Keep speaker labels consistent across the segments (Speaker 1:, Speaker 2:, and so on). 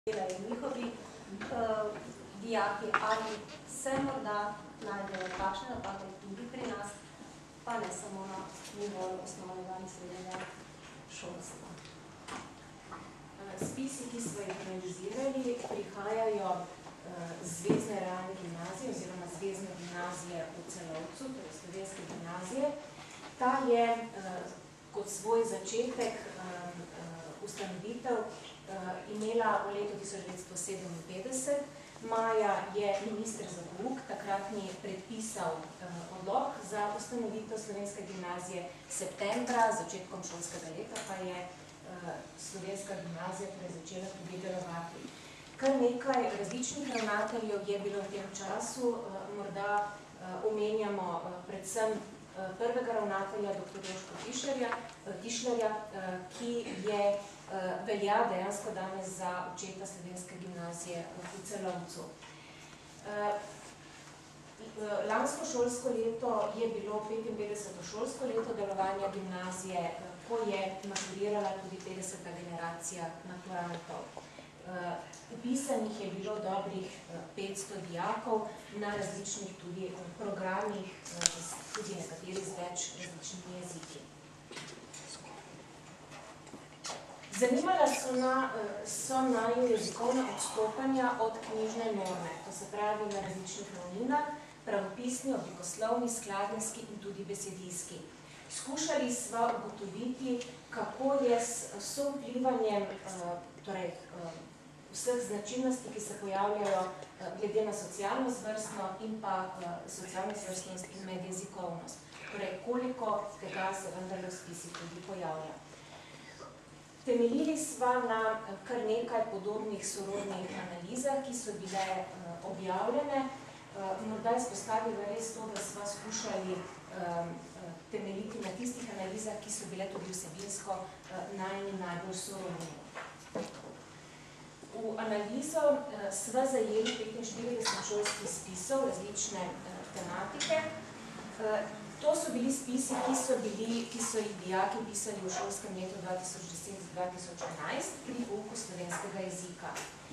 Speaker 1: delajo njihovi dijaki, ali se morda najdejo takšne napake tudi pri nas, pa ne samo na nivoju osnovnega in srednjega šolstva.
Speaker 2: Spisi, ki smo jih analizirali, prihajajo z Zvezdne realne gimnazije oziroma Zvezdne gimnazije v Celovcu, torej Slovenske gimnazije. Ta je kot svoj začetek ustanovitev imela v letu 1957. Maja je minister za pouk takratni predpisal odlok za ustanovitev Slovenske gimnazije, septembra, začetkom šolskega leta, pa je Slovenska gimnazija začela tudi delovati. Kar nekaj različnih ravnateljev je bilo v tem času, morda omenjamo predvsem prvega ravnatelja, dr. Jožka Tišlerja, ki je velja dejansko danes za očeta Slovenske gimnazije v Celovcu. Lansko šolsko leto je bilo 55. šolsko leto delovanja gimnazije, ko je maturirala tudi 50. generacija maturantov. Upisanih je bilo dobrih 500 dijakov na različnih tudi programih, tudi nekateri z več različnimi jeziki. Zanimala so naju jezikovna odstopanja od knjižne norme, to se pravi na različnih ravninah, pravopisni, oblikoslovni, skladenjski in tudi besedijski. Skušali smo ugotoviti, kako je s sovplivanjem vseh značilnosti, ki se pojavljajo glede na socialno zvrstno in pa socialno zvrstnost in medjezikovnost. Torej, koliko tega se vendarle v spisih tudi pojavlja. Temeljili smo na kar nekaj podobnih sorodnih analizah, ki so bile objavljene. Morda izpostavila res to, da smo skušali temeljiti na tistih analizah, ki so bile tudi vsebinsko najbolj sorodne. V analizo sva zajeli 45 šolskih spisov različne tematike. To so bili spisi, ki so jih dijaki pisali v šolskem letu 2010-2011 pri pouku slovenskega jezika.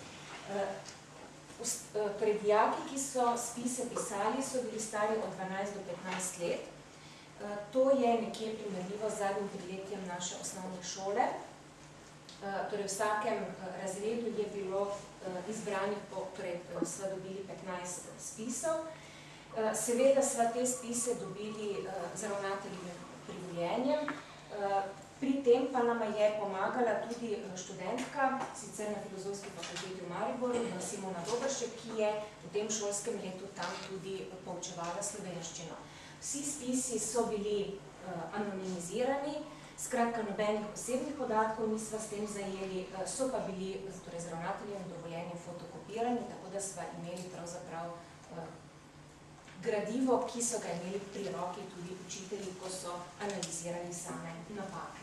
Speaker 2: Torej, dijaki, ki so spise pisali, so bili stari od 12 do 15 let. To je nekje primerljivo z zadnjim triletjem naše osnovne šole. Torej, v vsakem razredu je bilo izbranih, torej sva dobili 15 spisov. Seveda sva te spise dobili z ravnateljevim privoljenjem. Pri tem pa nama je pomagala tudi študentka, sicer na Filozofski fakulteti v Mariboru, Simona Dobršek, ki je v tem šolskem letu tam tudi poučevala slovenščino. Vsi spisi so bili anonimizirani, skratka nobenih osebnih podatkov nisva s tem zajeli, so pa bili z ravnateljevim dovoljenjem fotokopirani, tako da sva imeli pravzaprav gradivo, ki so ga imeli pri roki tudi učitelji, ko so analizirali same napake.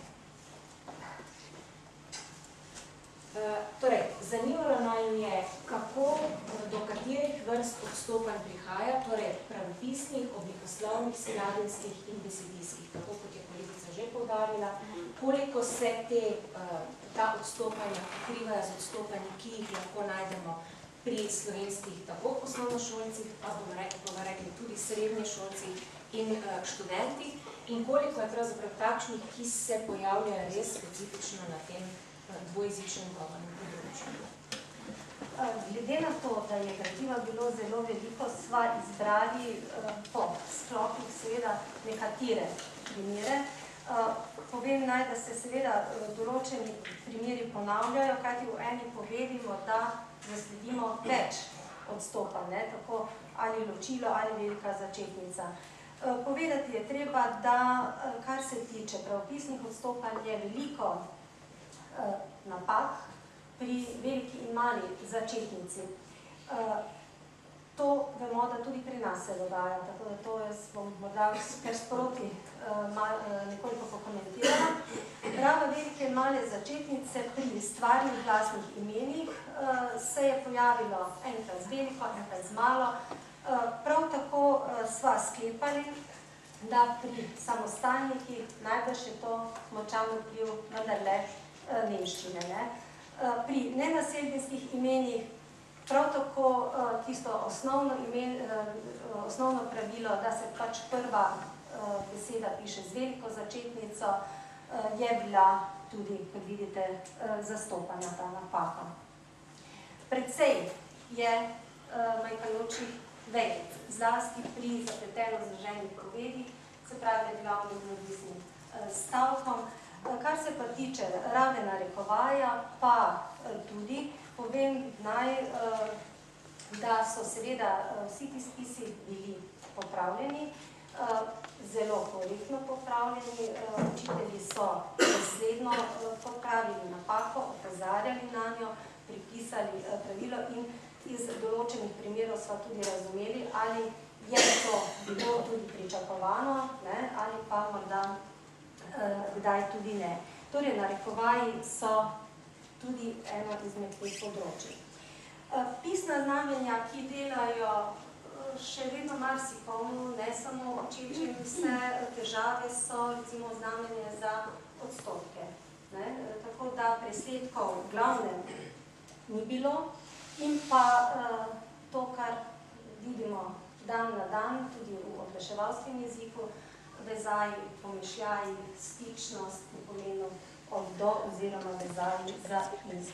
Speaker 2: Torej, zanimalo naj je, kako, do katerih vrst odstopanj prihaja, torej pravopisnih, oblikoslovnih, skladenjskih in besedijskih, tako kot je kolegica že poudarila, koliko se ta odstopanja pokrivajo z odstopanji, ki jih lahko najdemo pri slovenskih tako osnovnošolcih, pa bomo rekli tudi srednješolcih in študentih, in koliko je pravzaprav takšnih, ki se pojavljajo res specifično na tem dvojezičnem govornem področju.
Speaker 1: Glede na to, da je gradiva bilo zelo veliko, sva izbrali po sklopih seveda nekatere primere. Povem naj, da se seveda določeni primeri ponavljajo, kajti v eni povedi morda zasledimo več odstopanj, tako ali ločilo ali velika začetnica. Povedati je treba, da kar se tiče pravopisnih odstopanj, je veliko napak pri veliki in mali začetnici. To vemo, da tudi pri nas se dogaja, tako da to jaz bom morda kar sproti nekoliko pokomentirala. Ravno velike in male začetnice pri stvarnih glasnih imenih se je pojavilo enkrat z veliko, enkrat z malo. Prav tako sva sklepali, da pri samostalnikih najbrž je to močan vpliv vendarle nemščine. Pri nenaselbinskih imenih prav tako tisto osnovno pravilo, da se pač prva beseda piše z veliko začetnico, je bila tudi, kot vidite, zastopana ta napaka. Precej je manjkajočih vejic, zlasti pri zapleteno zloženih povedih, se pravi med glavnim in odvisnim stavkom. Kar se pa tiče rabe narekovaja, pa tudi povem naj, da so seveda vsi ti spisi bili popravljeni, zelo korektno popravljeni, učitelji so dosledno popravili napako, opozarjali na njo, pripisali pravilo in iz določenih primerov sva tudi razumeli, ali je to bilo tudi pričakovano, ali pa morda kdaj tudi ne. Torej, narekovaji so tudi eno izmed teh področij. Pisna znamenja, ki delajo še vedno marsikomu, ne samo učečim, vse težave so recimo znamenje za odstotke. Tako da presledkov glavnem ni bilo in pa to, kar vidimo dan na dan, tudi v oglaševalskem jeziku, vezaji, pomišljaji, stičnost v pomenu od do oziroma vezaji za iz.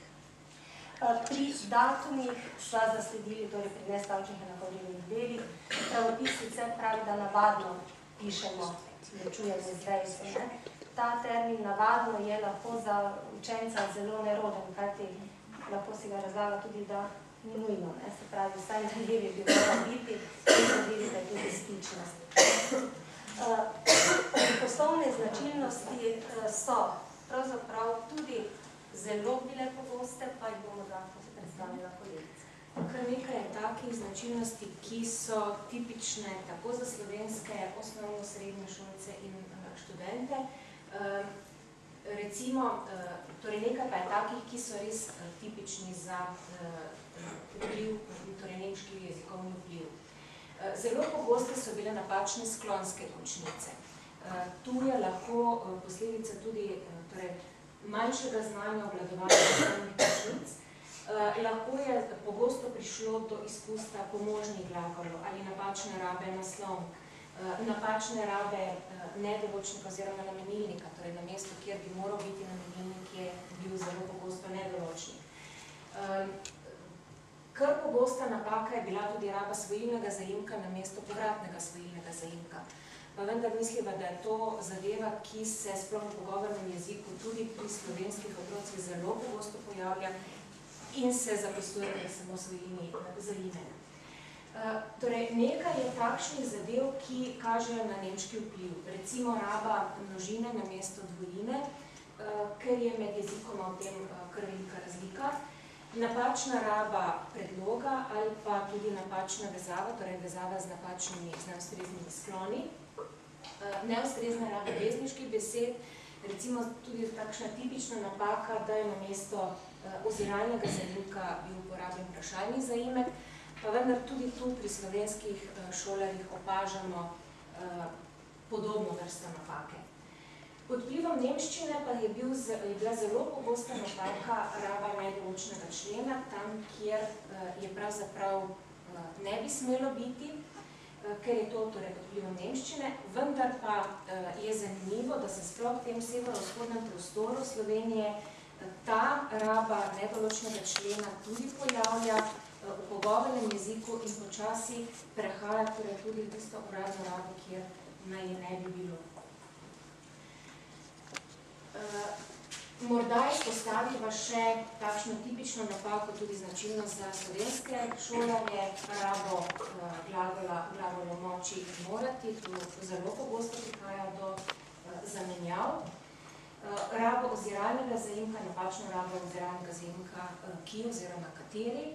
Speaker 1: Pri datumih sva zasledili, torej pri nestavčnih enakovrednih delih, pravopis sicer pravi, da navadno pišemo, ločujemo z dejstvom. Ta termin navadno je lahko za učenca zelo neroden, kajti lahko si ga razlaga tudi, da ni nujno, se pravi, vsaj na levi bi morala biti in da vidite tudi stičnost. Poslovne značilnosti so pravzaprav tudi zelo bile pogoste, pa jih bomo lahko se predstavila kolegice.
Speaker 2: Kar nekaj je takih značilnosti, ki so tipične tako za slovenske osnovno srednje šolce in študente. Recimo, torej nekaj pa je takih, ki so res tipični za vpliv, torej nemški jezikovni vpliv. Zelo pogoste so bile napačne sklonske končnice. Tu je lahko posledica tudi manjšega znanja obvladovanja sklonskih končnic. Lahko je pogosto prišlo do izpusta pomožnih glagolov ali napačne rabe naslonk, napačne rabe nedoločnika oziroma namenilnika, torej na mestu, kjer bi moral biti namenilnik, je bil zelo pogosto nedoločnik. Kar pogosta napaka je bila tudi raba svojilnega zaimka na mesto povratnega svojilnega zaimka. Pa vendar misliva, da je to zadeva, ki se sploh v pogovornem jeziku tudi pri slovenskih otrocih zelo pogosto pojavlja in se zapisuje, da samo svojilni zaimek. Torej, nekaj je takšnih zadev, ki kažejo na nemški vpliv. Recimo raba množine na mesto dvojine, ker je med jezikoma v tem kar velika razlika. Napačna raba predloga ali pa tudi napačna vezava, torej vezava z napačnimi, z neustreznimi skloni. Neustrezna raba vezniških besed, recimo tudi takšna tipična napaka, da je na mesto oziralnega zaimka bil uporabljen vprašalni zaimek, pa vendar tudi tu pri slovenskih šolarjih opažamo podobno vrsto napake. Pod vplivom nemščine pa je bila zelo pogosta napaka raba nedoločnega člena, tam, kjer je pravzaprav ne bi smelo biti, ker je to torej pod vplivom nemščine, vendar pa je zanimivo, da se sploh v tem severovzhodnem prostoru Slovenije ta raba nedoločnega člena tudi pojavlja v pogovornem jeziku in počasi prehaja torej tudi v tisto uradno rabo, kjer naj je ne bi bilo. Morda izpostaviva še takšno tipično napako, tudi značilnost za slovenske šolarje, rabo glagola moči in morati, tu zelo pogosto prihaja do zamenjav. Rabo oziralnega zaimka, napačno rabo oziralnega zaimka ki oziroma kateri.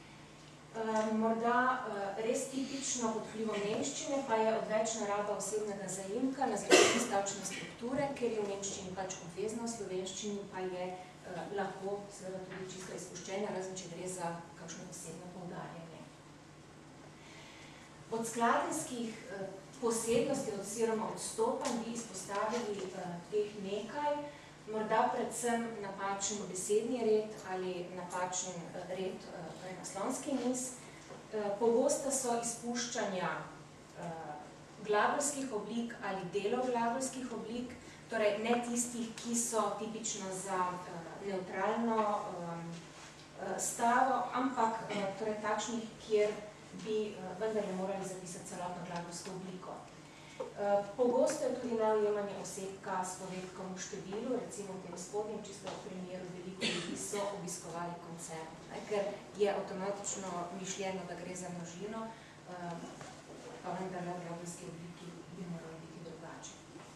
Speaker 2: Morda res tipično pod vplivom nemščine pa je odvečna raba osebnega zaimka na zložitve stavčne strukture, ker je v nemščini pač obvezno, v slovenščini pa je lahko seveda tudi čisto izpuščenja, razen če gre za kakšno posebno poudarjanje. Od skladenjskih posebnosti oziroma odstopanj bi izpostavili teh nekaj. morda predvsem napačen besedni red ali napačen red naslonski niz. Pogosta so izpuščanja glagolskih oblik ali delov glagolskih oblik, torej ne tistih, ki so tipično za nevtralno stavo, ampak torej takšnih, kjer bi vendarle morali zapisati celotno glagolsko obliko. Pogosto je tudi neujemanje osebka s povedkom v številu, recimo v tem spodnjem čisto v primeru veliko ljudi so obiskovali koncert, ker je avtomatično mišljeno, da gre za množino, pa vendarle v glagolski obliki bi morali biti drugače.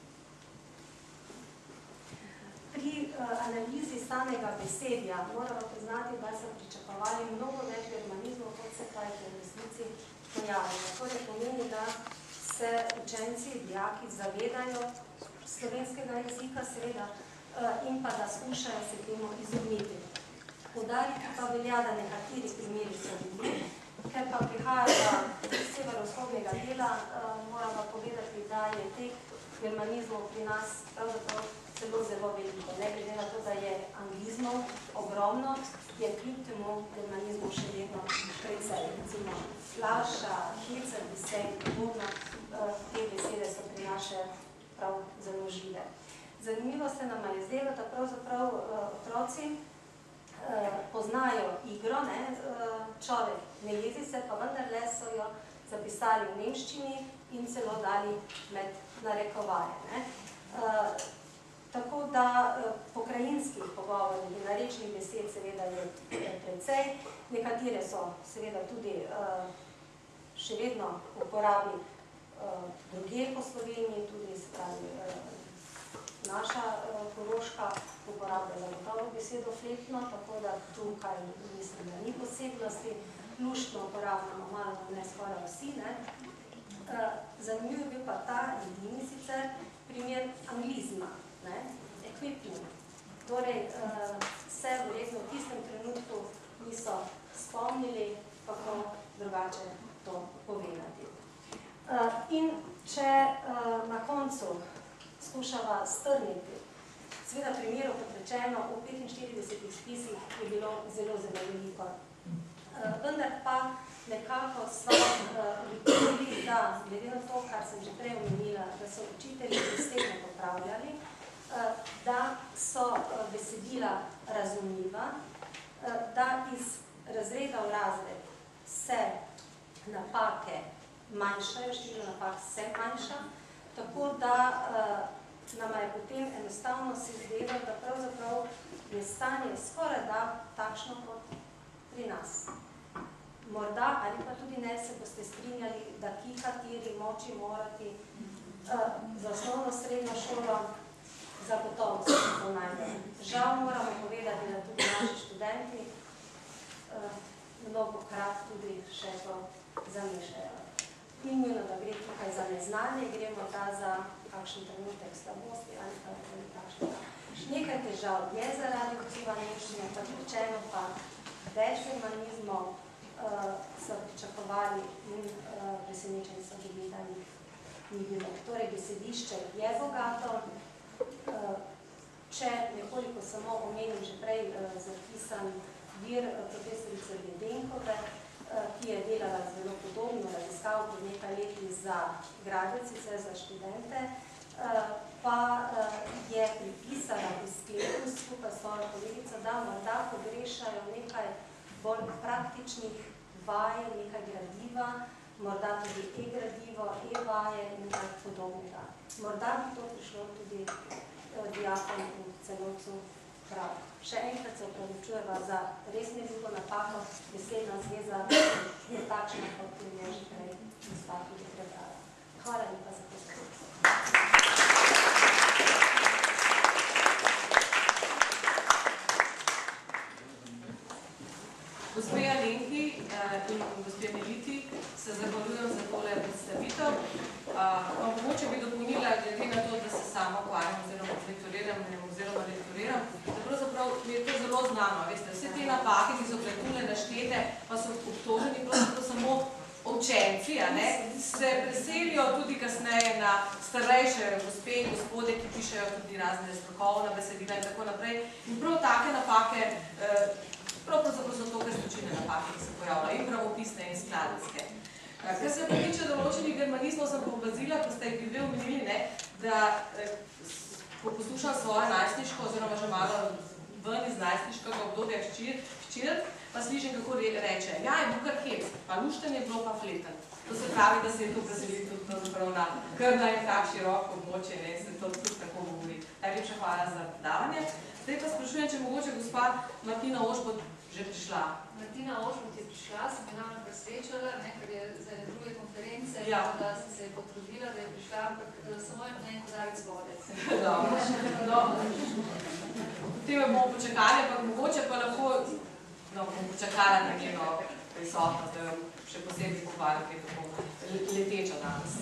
Speaker 1: Pri analizi samega besedja moramo priznati, da so pričakovali mnogo več germanizmov, kot se kaj v resnici pojavljajo. Torej pomeni, da se učenci, dijaki zavedajo slovenskega jezika, seveda, in pa da skušajo se temu izogniti. Poudariti pa velja, da nekateri primeri so bili, ker pa prihaja iz severovzhodnega dela, moramo povedati, da je teh germanizmov pri nas pravzaprav zelo veliko. Ne glede na to, da je anglizmov ogromno, je kljub temu germanizmov še vedno precej. Recimo flaša, hecer, bisej, podobno, te besede so pri naše prav zelo žive. Zanimivo se nam je zdelo, da pravzaprav otroci poznajo igro, človek ne jezi se, pa vendarle so jo zapisali v nemščini in celo dali med narekovaje. Tako da pokrajinskih pogovorov in narečnih besed seveda je precej. Nekatere so seveda tudi še vedno uporabi drugje po Sloveniji, tudi naša Koroška uporablja zagotovo besedo fletno, tako da tukaj mislim, da ni posebnosti. Luštno uporabljamo malo, ne skoraj vsi. Zanimiv je bil pa ta edini sicer primer anglizma. Equipment. Torej, se verjetno v tistem trenutku niso spomnili, kako drugače to povedati. In če na koncu skušava strniti, seveda primerov, kot rečeno, v 45 spisih je bilo zelo veliko. Vendar pa nekako sva ugotovili, da glede na to, kar sem že prej omenila, da so učitelji posebno popravljali, da so besedila razumljiva, da iz razreda v razred se napake manjšajo, število napak se manjša, tako da nama je potem enostavno se zdelo, da pravzaprav je stanje skoraj da takšno kot pri nas. Morda ali pa tudi ne se boste strinjali, da kateri moči morati za osnovno srednjo šolo zagotovo se to najde. Žal moramo povedati, da tudi naši študenti mnogokrat tudi še to zamešajo. Ni nujno, da gre tukaj za neznanje, gre morda za kakšen trenutek slabosti ali pa tudi takšnega. Nekaj težav je zaradi vpliva nemščine, pa rečeno pa več germanizmov so pričakovali in presenečeni so bili, da ni bilo. Torej, besedišče je bogato. Če nekoliko samo omenim že prej zapisan vir profesorice Vedenkove, ki je delala zelo podobno raziskav pred nekaj leti za gradecice, za študente, pa je pripisala v sklepu skupaj s svojo kolegico, da morda pogrešajo nekaj bolj praktičnih vaj, nekaj gradiva, morda tudi e-gradivo, e-vaje in nekaj podobnega. Morda bi to prišlo tudi dijakom v celovcu prav. Še enkrat se opravičujeva za res nedugo napako, besedna zveza je takšna, kot je že prej gospa tudi prebrala. Hvala lepa za pozornost.
Speaker 3: Gospe Alenki in gospe Meliti se zahvaljujem za tole predstavitev. Mogoče bi dopolnila, glede na to, da se sama ukvarjam oziroma lektoriram, da pravzaprav mi je to zelo znano. Veste, vse te napake, ki so pretule naštete, pa so obtoženi pravzaprav samo učenci, se preselijo tudi kasneje na starejše gospe in gospode, ki pišejo tudi razne strokovna besedila in tako naprej. In prav take napake, pravzaprav so to kazničine napake, ki se pojavljajo, in pravopisne in skladenske. Kar se pa tiče določenih germanizmov, sem pa opazila, ko ste jih bili omenili, da ko poslušam svojo najstniško, oziroma že malo ven iz najstniškega obdobja hčer, pa slišim, kako reče, ja, je bil kar hec, pa lušten je bilo pa fleten. To se pravi, da se je to preseliti tudi pravzaprav na kar na en tak širok območje, ne, se to tudi tako govori. Najlepša hvala za predavanje. Zdaj pa sprašujem, če mogoče gospa Martina Ožbot že prišla.
Speaker 4: Martina Ožbot je prišla, sem je nam presvečala, ker je za druge konference, da se je potrudila, da je prišla, ampak samo je na en kozarec vode.
Speaker 3: Dobro. Potem bomo počakali, ampak mogoče pa lahko bomo počakala na njeno prisotnost, da jo še posebej pohvalim, ki je tako leteča danes.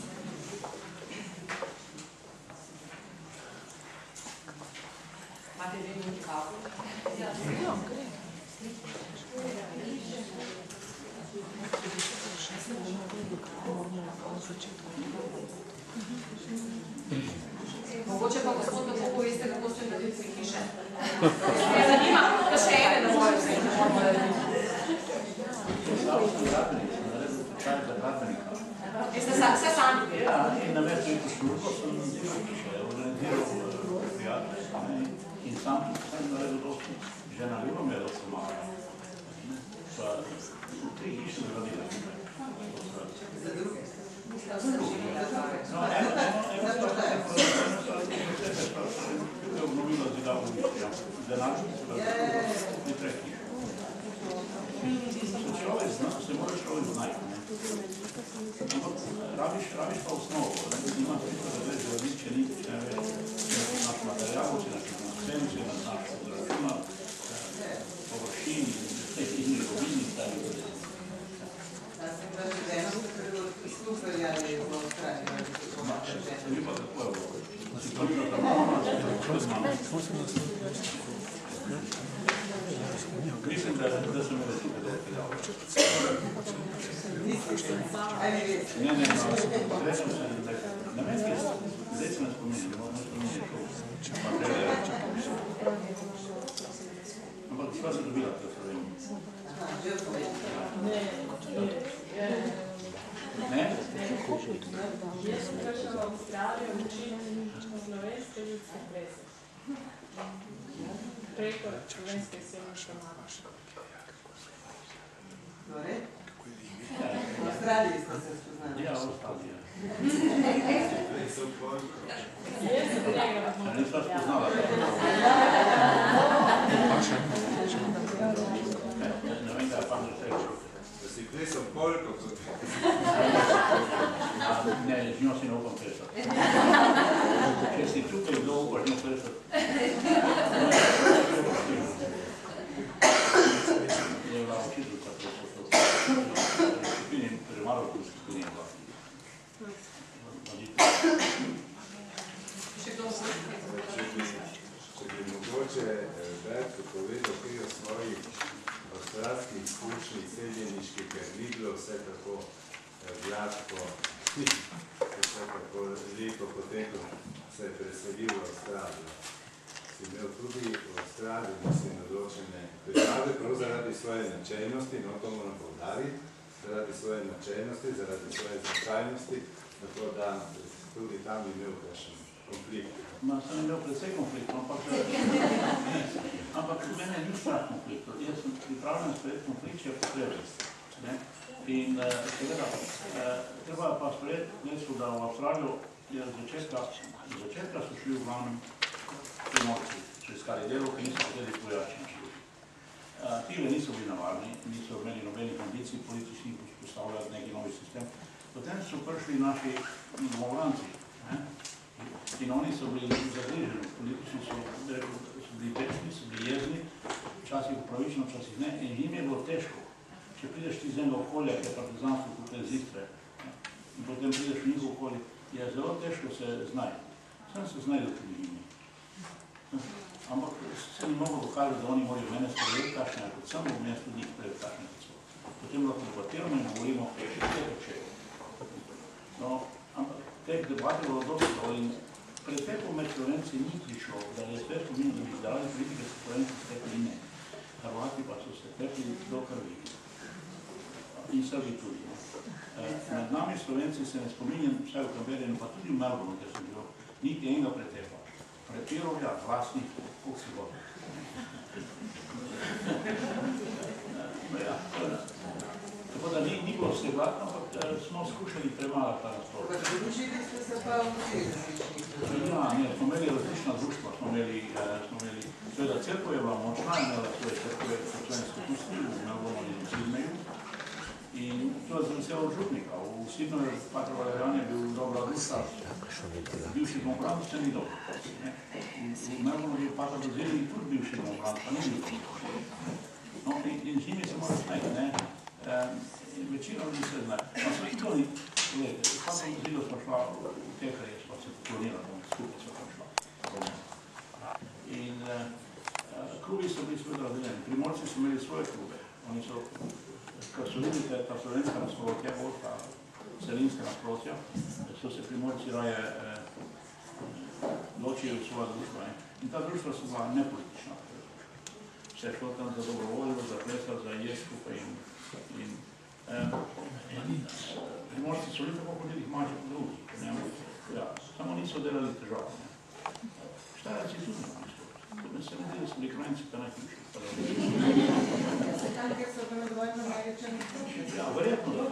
Speaker 3: Imate 2 minuti kapo?
Speaker 4: Ja.
Speaker 3: Mogoče pa gospod na Bogu veste, kako ste naredili te hiše. Me zanima, da še ene na mojo vse ne moramo narediti. Ste vse sami?
Speaker 5: Ja, in na več nekaj službo sem organiziral prijatelj in sam sem naredil dosti. Žena ljubam je, da sem malo. Pa 3 hiše naredila.
Speaker 4: Za druge?
Speaker 5: No, eno je obnovila zidavo ulice, denačno je 3 hiše. Se moraš človek znajti. Rabiš pa osnovo, nima smisla, da veš, da veš, če ni, če ne veš, naš material, če naš scen, če naš zračuna, površini, vse knjige, robini, stari vse.
Speaker 6: Da sem pa že žena, ker slušali ali je bilo stranje.
Speaker 5: Mi pa tako je bilo. Si to bilo tam malo, to znamo. Mislim, da sem me tukaj dopeljal.
Speaker 6: Ajde, res.
Speaker 5: Ne, rečem se, na meni zdaj se ne spominjam, ne spominjam to. Ampak sva se dobila v Sloveniji.
Speaker 6: Aha, že v Sloveniji.
Speaker 5: Ne?
Speaker 7: Jaz sem prišla v Avstralijo učiti slovenske ljudske plese. Preko slovenske semniške mame.
Speaker 6: Torej? V Avstraliji ste se spoznali.
Speaker 5: Ja, v Avstraliji.
Speaker 7: Jaz sem tega
Speaker 5: A nisva spoznala. Ne vem, kaj je pa reči.
Speaker 8: Da si plesal polko kot...
Speaker 5: Ne, z njo si ne upam plesati. Če si tukaj kdo upaš njo plesati. Je bila učiteljica plesati. Pri Maroku skupini je bila.
Speaker 8: Če bi mogoče Berko povedal kaj o svojih avstralskih izkušnjih seljeniških, ker ni bilo vse tako gladko, vse tako lepo, potem ko se je preselil v Avstralijo. Si imel tudi v Avstraliji, mislim, določene težave, prav zaradi svoje načelnosti, no to moram poudariti, zaradi svoje načelnosti, zaradi svoje značajnosti, tako da tudi tam bi imel kakšen konflikt.
Speaker 5: Sem imel precej konfliktov, ampak mene ni strah konfliktov. Jaz sem pripravljen sprejeti konflikt, če je potreben. In seveda, treba pa sprejeti dejstvo, da v Avstralijo je z začetka so šli v glavnem primorci, če iskali delo, ki niso hoteli pojačni šli. Tile niso bili navadni, niso imeli nobenih ambicij političnih vzpostavljati neki novi sistem. Potem so prišli naši domovljanci. In oni so bili zagriženi, politično so bili večni, so bili jezni, včasih upravično, včasih ne, in jim je bilo težko. Če prideš ti z enega okolja, ki je partizansko kot je z Istre, in potem prideš v njihovo okolje, je zelo težko se znajti. Sem se znajdel tudi njimi. Ampak se ni moglo dokazati, da oni morajo mene sprejeti kakšne, kot sem v mestu njih sprejeti kakšne, kot so. Potem lahko debatiramo in govorimo, vse počejo. teh debat je bilo dobro in preteklo med Slovenci ni prišlo, da je sve spominjeno, da bi zdali politike so Slovenci stekli ne. Hrvati pa so se tekli do krvi. In Srbi tudi. Med nami Slovenci se ne spominjam, vsaj v Kamberinu, pa tudi v Melbournu, kjer sem bil, niti enega pretepa. Prepirovja vlastnih, koliko si bo. Tako da ni bilo vse gladno, ampak smo skušali premagati ta naspor.
Speaker 6: Učili ste se pa v teh različnih?
Speaker 5: Ja, ne, smo imeli različna društva, smo imeli, seveda cerkev je bila močna, imela svoje cerkve člane skupnosti v Melbournu in v Sydneyju. In to je zelo vse od župnika. V Sydneyju Pater Valerijan je bil dobra društva, bivši demokrat, vse ni dobro. V Melbournu je Pater Bazilij tudi bivši demokrat, pa ni bil. No, in z njimi se mora znajti, ne. Večina ljudi se znajo. No, so tudi oni, gledajte, s Pater Bazilijo smo šla v Tehrije, smo se poklonila, skupaj smo šla. In klubi so bili svoj razdeljeni. Primorci so imeli svoje klube. Oni so, kar so vidite, ta slovenska nasprotja, bolj ta celinska nasprotja, so se Primorci raje ločili v svoja društva. In ta društva so bila nepolitična. Vse je šlo tam za dobrovoljo, za plesa, za jesti skupaj in Primorci so bili tako hodili maži po drugi. Ja, samo niso delali težav. Štajerci tudi imali svoj. Tudi se ne deli, so bili Krajinci pa najhujši.
Speaker 6: Se tam, kjer so bili dvojno največje nasprotje?
Speaker 5: Ja, verjetno da.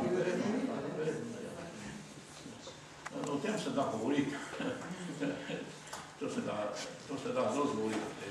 Speaker 5: O tem se da govoriti. To se da zelo zgovoriti.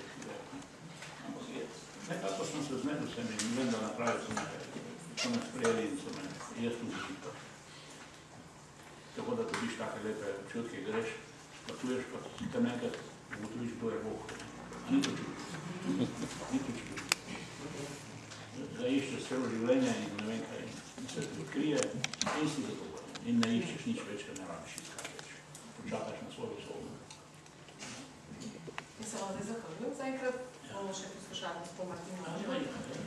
Speaker 5: Nekako sem se znedil sem in vem, da napravil sem nekaj. So me sprejeli in so me jaz tudi živo. Tako da dobiš take lepe občutke, greš, pa čuješ, pa si tam nekaj ugotoviš, kdo je Bog. A ni to čudno. Ni to čudno. Da iščeš celo življenje in ne vem kaj, in se ti odkrije in si zadovoljen. In ne iščeš nič več, ker ne rabiš iskati več. Počakaš na svojo sobo.
Speaker 3: In se vam zdaj zahvaljujem zaenkrat. Bomo še poslušali gospod Martina Ožbot.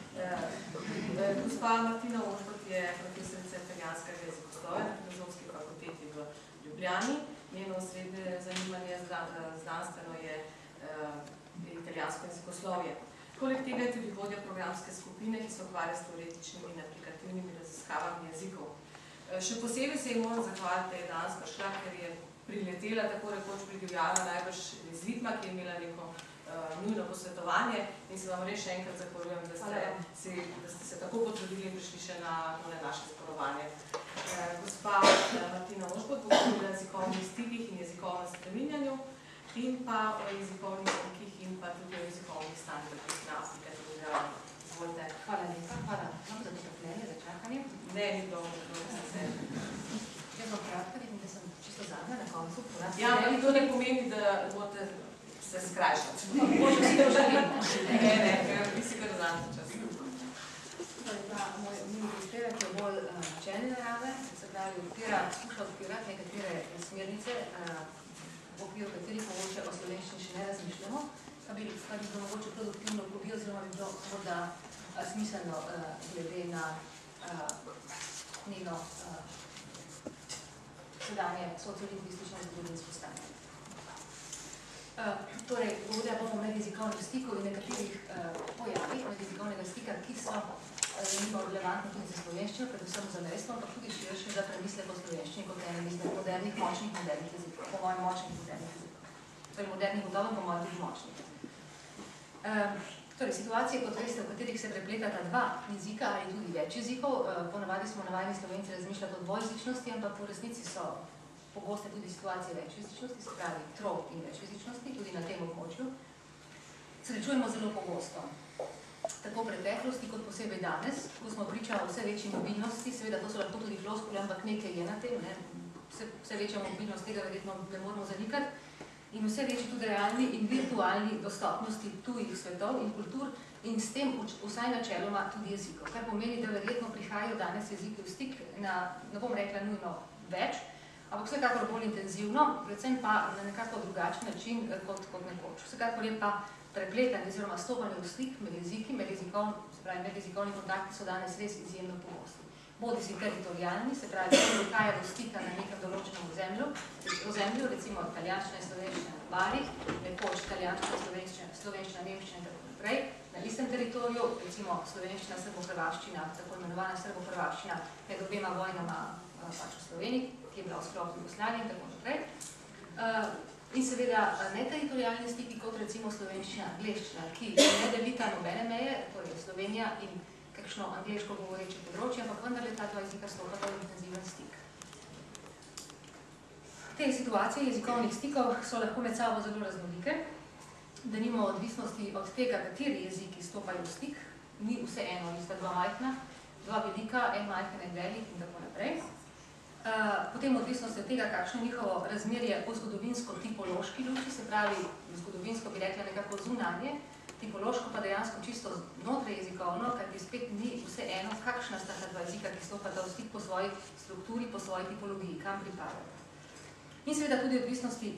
Speaker 3: Gospa Martina Ožbot je profesorica italijanskega jezikoslovja na Filozofski fakulteti v Ljubljani. Njeno osrednje zanimanje znanstveno je italijansko jezikoslovje. Poleg tega je tudi vodja programske skupine, ki se ukvarja s teoretičnimi in aplikativnimi raziskavami jezikov. Še posebej se ji moram zahvaliti, da je danes prišla, ker je priletela tako rekoč pridivjala najbrž iz Litma, ki je imela neko nujno posvetovanje in se vam res še enkrat zahvaljujem, da ste se tako potrudili in prišli še na naše zborovanje. Gospa Martina Ožbot bo govorila o jezikovnih stikih in jezikovnem spreminjanju in pa o jezikovnih stikih in pa tudi o jezikovnih standardih na aplikativni. Izvolite.
Speaker 9: Hvala lepa, hvala vam za potrpljenje, za čakanje.
Speaker 3: Ne, ni dobro, da ste se.
Speaker 9: Jaz bom kratka, vidim, da sem čisto zadnja na koncu.
Speaker 3: Ja, ampak to ne pomeni, da boste se skrajšati.
Speaker 9: Možno si to želim.
Speaker 3: Ne, vi si kar znate čas.
Speaker 9: Moj prispevek je bolj načelne narave, se pravi, skuša odpirati nekatere smernice, v okviru katerih mogoče o slovenščini še ne razmišljamo, pa bi bilo mogoče produktivno vlogi oziroma bi bilo morda smiselno glede na njeno sedanje sociolingvistično zgodovinsko stanje. Torej, govorila bomo o medjezikovnih stikov in nekaterih pojavih medjezikovnega stika, ki so zanimivo relevantni tudi za slovenščino, predvsem za mesto, ampak tudi širše za premislek o slovenščini kot enem izmed modernih, močnih modernih jezikov, po mojem močnih modernih jezikov. Torej, modernih gotovo, po mojem tudi močnih. Torej, situacije, kot veste, v katerih se prepletata dva jezika ali tudi več jezikov, ponavadi smo navajeni Slovenci razmišljati o dvojezičnosti, ampak v resnici so pogoste tudi situacije večjezičnosti, se pravi tro in večjezičnosti, tudi na tem območju. Srečujemo zelo pogosto. Tako v preteklosti, kot posebej danes, ko smo pričali vse večji mobilnosti, seveda to so lahko tudi floskule, ampak nekaj je na tem, ne? Vse večja mobilnost tega verjetno ne moramo zanikati, in vse večji tudi realni in virtualni dostopnosti tujih svetov in kultur in s tem vsaj načeloma tudi jezikov. Kar pomeni, da verjetno prihajajo danes jeziki v stik na, ne bom rekla nujno več, ampak vsekakor bolj intenzivno, predvsem pa na nekako drugačen način kot nekoč. Vsekakor je pa prepletanje oziroma stopanje v stik med jeziki, medjezikovni kontakti so danes res izjemno pogosti. bodi si teritorijalni, se pravi, da prihaja do stika na nekem določenem ozemlju, recimo italijanščina in slovenščina na barih, nekoč italijanščina, slovenščina, nemščina in tako naprej, na istem teritoriju, recimo slovenščina, srbo-hrvaščina, tako imenovana srbo-hrvaščina med obema vojnama pač v Sloveniji, ki je bila v sklopu Jugoslavije in tako naprej. In seveda neteritorijalni stiki, kot recimo slovenščina, angleščina, ki ne delita nobene meje, torej Slovenija in kakšno angleško govoreče področje, ampak vendarle ta dva jezika stopata v intenziven stik. Te situacije jezikovnih stikov so lahko med sabo zelo raznolike, da nima odvisnosti od tega, kateri jeziki stopajo v stik, ni vse eno, ista dva majhna, dva velika, en majhen, en velik in tako naprej. Potem odvisnosti od tega, kakšno njihovo razmerje v zgodovinsko-tipološki luči, se pravi, zgodovinsko bi rekla nekako zunanje, tipološko pa dejansko čisto znotraj jezikovno, kajti spet ni vse eno, kakšna sta ta dva jezika, ki stopata v stik po svoji strukturi, po svoji tipologiji, kam pripadajo. In seveda tudi odvisnosti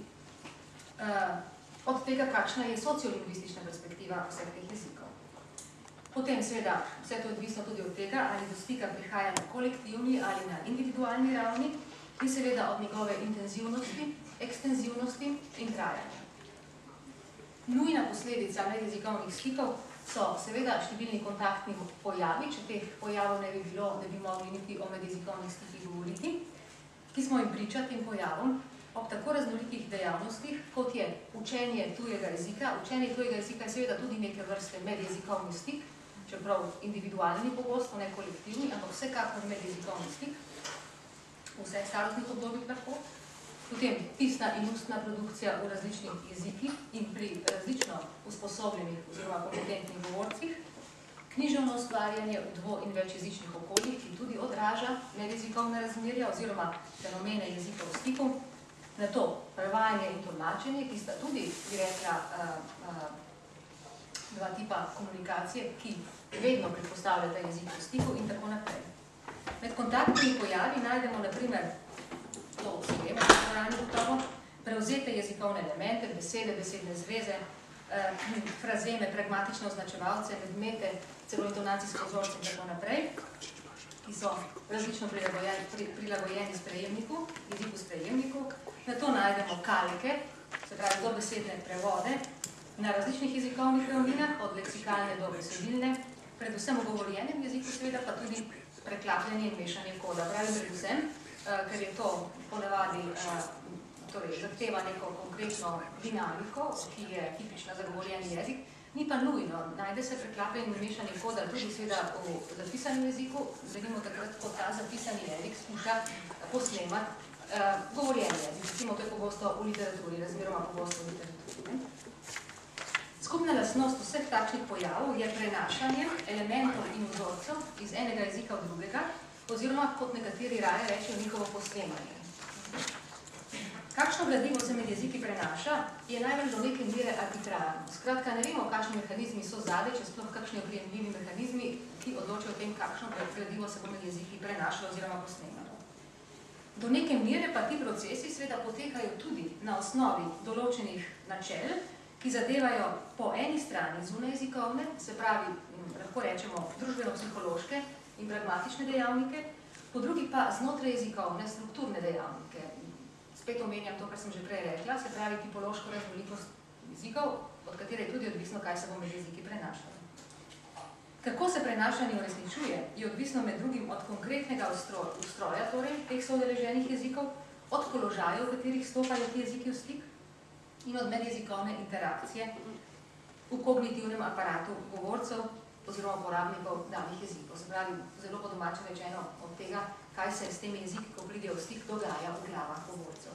Speaker 9: od tega, kakšna je sociolingvistična perspektiva vseh teh jezikov. Potem seveda vse to je odvisno tudi od tega, ali do stika prihaja na kolektivni ali na individualni ravni in seveda od njegove intenzivnosti, ekstenzivnosti in trajanja. Nujna posledica medjezikovnih stikov so seveda številni kontaktni pojavi, če teh pojavov ne bi bilo, ne bi mogli niti o medjezikovnih stikih govoriti, ki smo jim priča tem pojavom ob tako raznolikih dejavnostih, kot je učenje tujega jezika. Učenje tujega jezika je seveda tudi neke vrste medjezikovni stik, čeprav individualni pogosto, ne kolektivni, ampak vsekakor medjezikovni stik, v vseh starostnih obdobjih lahko. Potem pisna in ustna produkcija v različnih jezikih in pri različno usposobljenih oziroma kompetentnih govorcih, književno ustvarjanje v dvo- in večjezičnih okoljih, ki tudi odraža medjezikovne razmerja oziroma fenomene jezika v stiku, na to prevajanje in tolmačenje, ki sta tudi, bi rekla, dva tipa komunikacije, ki vedno predpostavljata jezik v stiku in tako naprej. Med kontaktnimi pojavi najdemo na primer to vsega, prevzete jezikovne elemente, besede, besedne zveze, frazeme, pragmatične označevalce, medmete, celo intonacijske vzorce in tako naprej, ki so različno prilagojeni sprejemniku, jeziku sprejemniku. Na to najdemo kalike, se pravi dobesedne prevode, na različnih jezikovnih ravninah, od leksikalne do besedilne, predvsem v govorjenem jeziku, seveda pa tudi preklapljanje in mešanje koda. Pravi predvsem, ker je to ponavadi zahteva neko konkretno dinamiko, ki je tipična za govorjeni jezik, ni pa nujno. Najde se preklapljanje in mešanje koda tudi seveda v zapisanem jeziku, zredimo takrat, ko ta zapisani jezik skuša posnemati govorjeni jezik. Recimo, to je pogosto v literaturi, razmeroma pogosto v literaturi. Skupna lastnost vseh takšnih pojavov je prenašanje elementov in vzorcev iz enega jezika v drugega, oziroma, kot nekateri raje rečejo, njihovo posnemanje. Kakšno gradivo se med jeziki prenaša, je najbolj do neke mere arbitrarno. Skratka, ne vemo, kakšni mehanizmi so zadaj, če sploh kakšni oprijemljivi mehanizmi, ki odločajo o tem, kakšno gradivo se bo med jeziki prenašalo oziroma posnemalo. Do neke mere pa ti procesi seveda potekajo tudi na osnovi določenih načel, ki zadevajo po eni strani zunajjezikovne, se pravi, lahko rečemo, družbeno-psihološke in pragmatične dejavnike, po drugi pa znotraj jezikovne strukturne dejavnike. Spet omenjam to, kar sem že prej rekla, se pravi tipološko raznolikost jezikov, od katere je tudi odvisno, kaj se bo med jeziki prenašalo. Kako se prenašanje uresničuje, je odvisno med drugim od konkretnega ustroja, torej teh soudeleženih jezikov, od položajev, v katerih stopajo ti jeziki v stik, in od medjezikovne interakcije v kognitivnem aparatu govorcev oziroma uporabnikov danih jezikov. Se pravi, zelo po domače rečeno od tega, kaj se s temi jeziki, ko pridejo v stik, dogaja v glavah govorcev.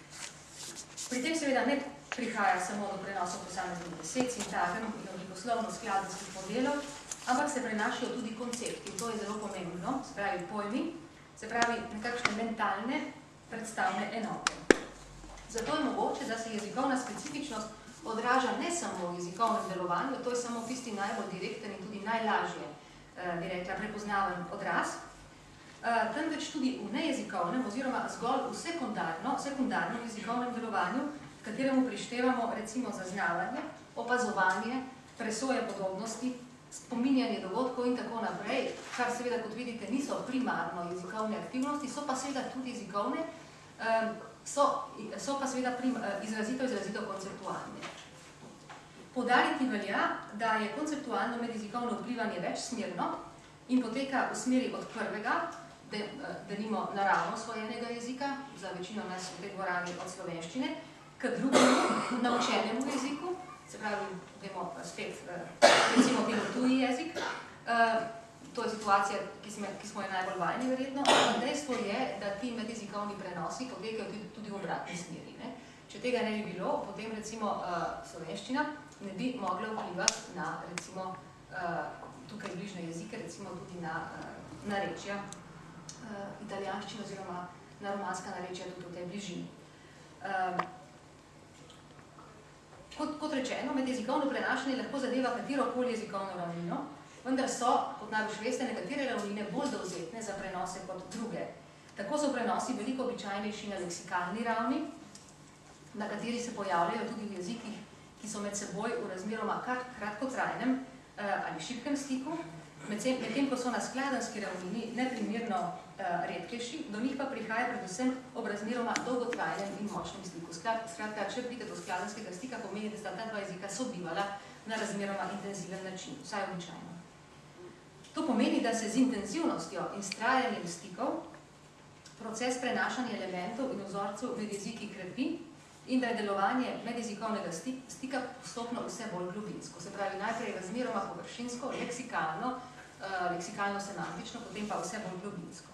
Speaker 9: Pri tem seveda ne prihaja samo do prenosov posameznih besed, sintagem in oblikoslovno-skladnostnih modelov, ampak se prenašajo tudi koncepti. In to je zelo pomembno, se pravi pojmi, se pravi nekakšne mentalne predstavne enote. Zato je mogoče, da se jezikovna specifičnost odraža ne samo v jezikovnem delovanju, to je samo tisti najbolj direkten in tudi najlažje, bi rekla, prepoznaven odraz, temveč tudi v nejezikovnem oziroma zgolj v sekundarnem jezikovnem delovanju, kateremu prištevamo recimo zaznavanje, opazovanje, presoje podobnosti, spominjanje dogodkov in tako naprej, kar seveda, kot vidite, niso primarno jezikovne aktivnosti, so pa seveda tudi jezikovne, so pa seveda izrazito konceptualne. Poudariti velja, da je konceptualno medjezikovno vplivanje večsmerno in poteka v smeri od prvega, denimo naravno osvojenega jezika, za večino nas v tej dvorani od slovenščine, k drugemu naučenemu jeziku, se pravi, dajmo spet, recimo temu tuji jezik. To je situacija, ki smo je najbolj vajeni verjetno, ampak dejstvo je, da ti medjezikovni prenosi potekajo tudi v obratni smeri. Če tega ne bi bilo, potem recimo slovenščina ne bi mogla vplivati na recimo tukaj bližne jezike, recimo tudi na narečja italijanščine oziroma na romanska narečja tudi v tej bližini. Kot rečeno, medjezikovno prenašanje lahko zadeva katerokoli jezikovno ravnino, vendar so, kot najbolj veste, nekatere ravnine bolj dovzetne za prenose kot druge. Tako so prenosi veliko običajnejši na leksikalni ravni, na kateri se pojavljajo tudi v jezikih, ki so med seboj v razmeroma kratkotrajnem ali šibkem stiku, medtem ko so na skladenski ravnini neprimerno redkejši, do njih pa prihaja predvsem ob razmeroma dolgotrajnem in močnem stiku. Skratka, če pride do skladenskega stika, pomeni, da sta ta dva jezika sobivala na razmeroma intenziven način, vsaj običajno. To pomeni, da se z intenzivnostjo in strajanjem stikov proces prenašanja elementov in vzorcev med jeziki krepi in da je delovanje medjezikovnega stika postopno vse bolj globinsko. Se pravi, najprej razmeroma površinsko, leksikalno-semantično, potem pa vse bolj globinsko.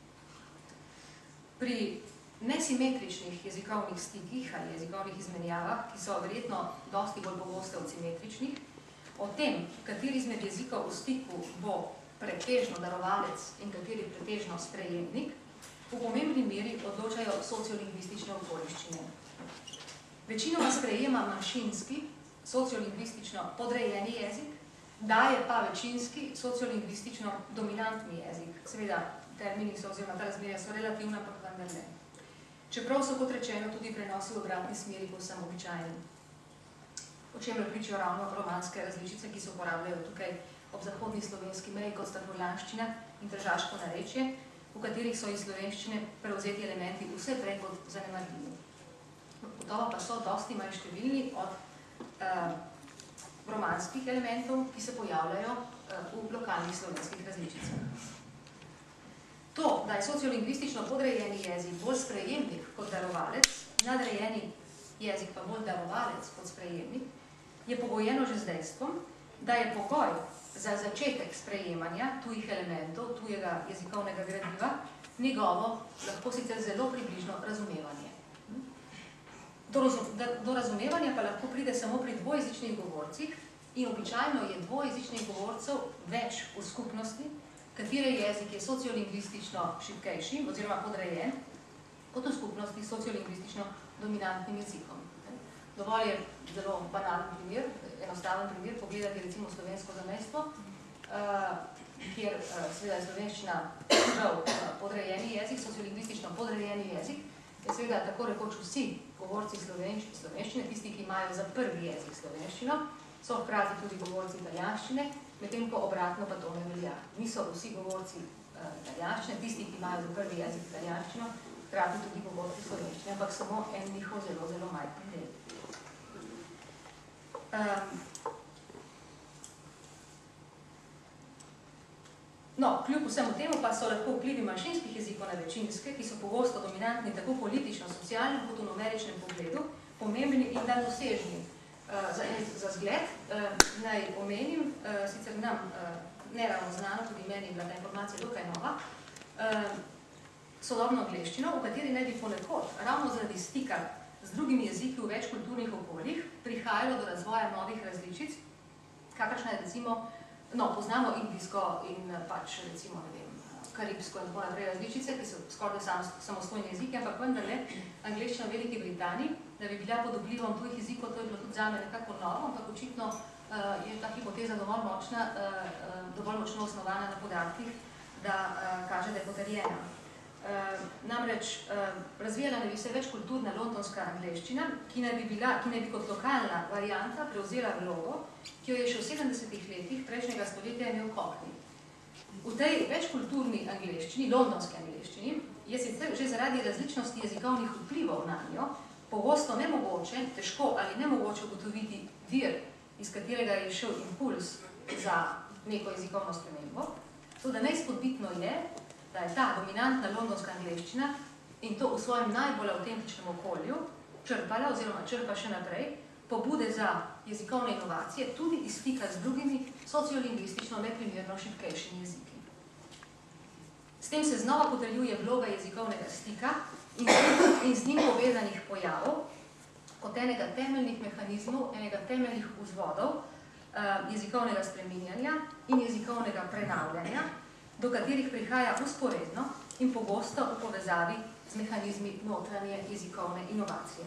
Speaker 9: Pri nesimetričnih jezikovnih stikih ali jezikovnih izmenjavah, ki so verjetno dosti bolj pogoste od simetričnih, o tem, kateri izmed jezikov v stiku bo pretežno darovalec in kateri pretežno sprejemnik, v pomembni meri odločajo sociolingvistične okoliščine. Večinoma sprejema manjšinski, sociolingvistično podrejeni jezik, daje pa večinski, sociolingvistično dominantni jezik. Seveda, termini so oziroma ta razmerja so relativna, ampak vendar ne. Čeprav so, kot rečeno, tudi prenosi v obratni smeri povsem običajni. O čemer pričajo ravno romanske različice, ki se uporabljajo tukaj ob zahodni slovenski meji, kot sta furlanščina in tržaško narečje, v katerih so iz slovenščine prevzeti elementi vse prej kot zanemarljivi. Gotovo pa so dosti manj številni od romanskih elementov, ki se pojavljajo v lokalnih slovenskih različicah. To, da je sociolingvistično podrejeni jezik bolj sprejemnik kot darovalec, nadrejeni jezik pa bolj darovalec kot sprejemnik, je pogojeno že z dejstvom, da je pogoj za začetek sprejemanja tujih elementov, tujega jezikovnega gradiva, njegovo, lahko sicer zelo približno razumevanje. Do razumevanja pa lahko pride samo pri dvojezičnih govorcih in običajno je dvojezičnih govorcev več v skupnosti, katere jezik je sociolingvistično šibkejši oziroma podrejen, kot v skupnosti sociolingvistično dominantnim jezikom. Dovolj je zelo banalen primer, enostaven primer, pogledati recimo slovensko zamejstvo, kjer seveda je slovenščina žal podrejeni jezik, sociolingvistično podrejeni jezik, je seveda tako rekoč vsi govorci slovenščine, tisti, ki imajo za prvi jezik slovenščino, so hkrati tudi govorci italijanščine, medtem ko obratno pa to ne velja. Niso vsi govorci italijanščine, tisti, ki imajo za prvi jezik italijanščino, hkrati tudi govorci slovenščine, ampak samo en njihov zelo, zelo majhen del. No, kljub vsemu temu pa so lahko vplivi manjšinskih jezikov na večinske, ki so pogosto dominantni tako politično, socialnem kot v numeričnem pogledu, pomembni in daljnosežni. Za zgled naj omenim, sicer nam neravno znano, tudi meni je bila ta informacija dokaj nova, sodobno angleščino, v kateri naj bi ponekod, ravno zaradi stika z drugimi jeziki v več kulturnih okoljih, prihajalo do razvoja novih različic, kakršna je recimo, no, poznamo indijsko in pač recimo, ne vem, karibsko in tako naprej različice, ki so skoraj samostojni jeziki, ampak vendarle angleščina v Veliki Britaniji, da bi bila pod vplivom tujih jezikov, to je bilo tudi zame nekako novo, ampak očitno je ta hipoteza dovolj močno osnovana na podatkih, da kaže, da je potrjena. Namreč razvijala naj bi se večkulturna londonska angleščina, ki naj bi kot lokalna varianta prevzela vlogo, ki jo je še v 70-ih letih prejšnjega stoletja imel Cockney. V tej večkulturni angleščini, londonski angleščini, je sicer že zaradi različnosti jezikovnih vplivov na njo pogosto nemogoče, težko ali nemogoče ugotoviti vir, iz katerega je šel impuls za neko jezikovno spremembo. Toda neizpodbitno je, da je ta dominantna londonska angleščina in to v svojem najbolj avtentičnem okolju črpala oziroma črpa še naprej pobude za jezikovne inovacije tudi iz stika z drugimi sociolingvistično neprimerno šibkejšimi jeziki. S tem se znova potrjuje vloga jezikovnega stika in z njim povezanih pojavov kot enega temeljnih mehanizmov, enega temeljnih vzvodov jezikovnega spreminjanja in jezikovnega prenavljanja, do katerih prihaja usporedno in pogosto v povezavi z mehanizmi notranje jezikovne inovacije.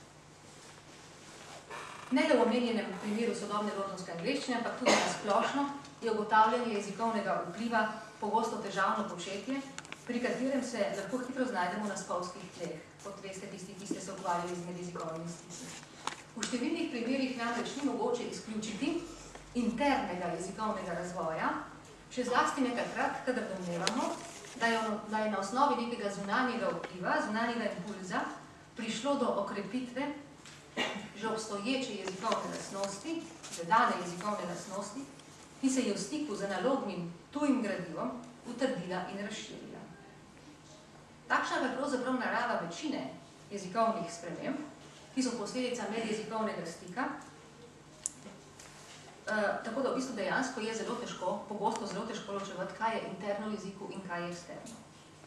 Speaker 9: Ne le v omenjenem primeru sodobne londonske angleščine, ampak tudi na splošno je ugotavljanje jezikovnega vpliva pogosto težavno početje, pri katerem se lahko hitro znajdemo na spolskih tleh, kot veste tisti, ki ste se ukvarjali z medjezikovnimi stiki. V številnih primerih namreč ni mogoče izključiti internega jezikovnega razvoja, še zlasti nekakrat, kadar domnevamo, da je na osnovi nekega zunanjega vpliva, zunanjega impulza, prišlo do okrepitve že obstoječe jezikovne lastnosti, že dane jezikovne lastnosti, ki se je v stiku z analognim tujim gradivom utrdila in razširila. Takšna je pravzaprav narava večine jezikovnih sprememb, ki so posledica medjezikovnega stika, tako da v bistvu dejansko je zelo težko, pogosto zelo težko ločevati, kaj je interno v jeziku in kaj je eksterno.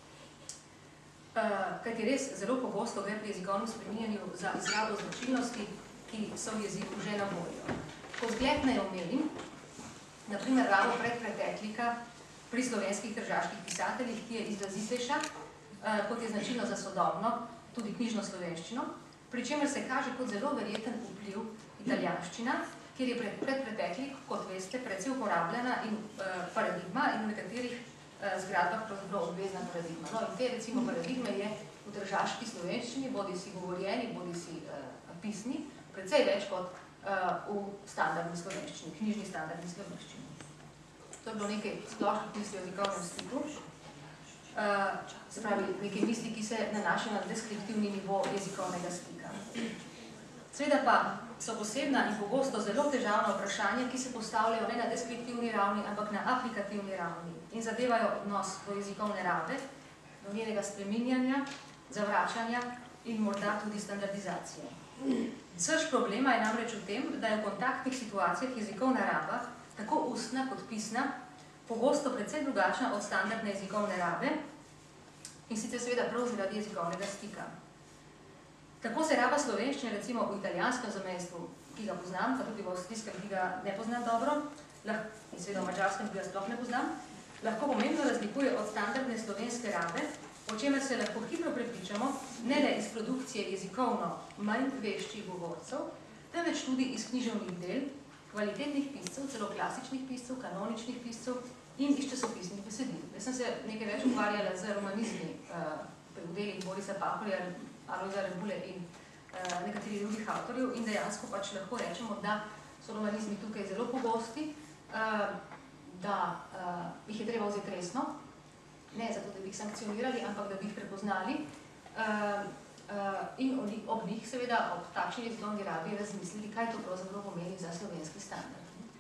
Speaker 9: Kajti res zelo pogosto gre pri jezikovnem spreminjanju za izrabo značilnosti, ki so v jeziku že na voljo. Kot zgled naj omenim, na primer rabo predpreteklika pri slovenskih tržaških pisateljih, ki je izrazitejša, kot je značilno za sodobno, tudi knjižno slovenščino, pri čemer se kaže kot zelo verjeten vpliv italijanščina, kjer je predpreteklik, kot veste, precej uporabljena in paradigma in v nekaterih zgradbah pravzaprav obvezna paradigma. No, in te recimo paradigme je v tržaški slovenščini, bodi si govorjeni, bodi si pisni, precej več kot v standardni slovenščini, knjižni standardni slovenščini. To je bilo nekaj splošnih misli o jezikovnem stiku, se pravi nekaj misli, ki se nanašajo na deskriptivni nivo jezikovnega stika. Seveda pa so posebna in pogosto zelo težavna vprašanja, ki se postavljajo ne na deskriptivni ravni, ampak na aplikativni ravni in zadevajo odnos do jezikovne rabe, do njenega spreminjanja, zavračanja in morda tudi standardizacije. Srž problema je namreč v tem, da je v kontaktnih situacijah jezikovna raba, tako ustna kot pisna, pogosto precej drugačna od standardne jezikovne rabe in sicer seveda prav zaradi jezikovnega stika. Tako se raba slovenščine, recimo v italijanskem zamejstvu, ki ga poznam, pa tudi v avstrijskem, ki ga ne poznam dobro, in seveda v mačarskem, ki ga sploh ne poznam, lahko pomembno razlikuje od standardne slovenske rabe, o čemer se lahko hitro prepričamo, ne le iz produkcije jezikovno manj veščih govorcev, temveč tudi iz književnih del, kvalitetnih piscev, celo klasičnih piscev, kanoničnih piscev in iz časopisnih besedil. Jaz sem se nekaj več ukvarjala z romanizmi v delih Borisa Pahorja, Alojza Rebule in nekaterih drugih avtorjev in dejansko pač lahko rečemo, da so romanizmi tukaj zelo pogosti, da jih je treba vzeti resno, ne zato, da bi jih sankcionirali, ampak da bi jih prepoznali in ob njih seveda ob takšni jezikovni rabi razmislili, kaj to pravzaprav pomeni za slovenski standard.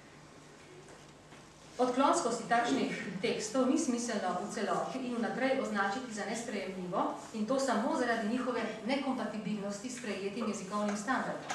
Speaker 9: Odklonskosti takšnih tekstov ni smiselno v celoti in vnaprej označiti za nesprejemljivo in to samo zaradi njihove nekompatibilnosti s sprejetim jezikovnim standardom.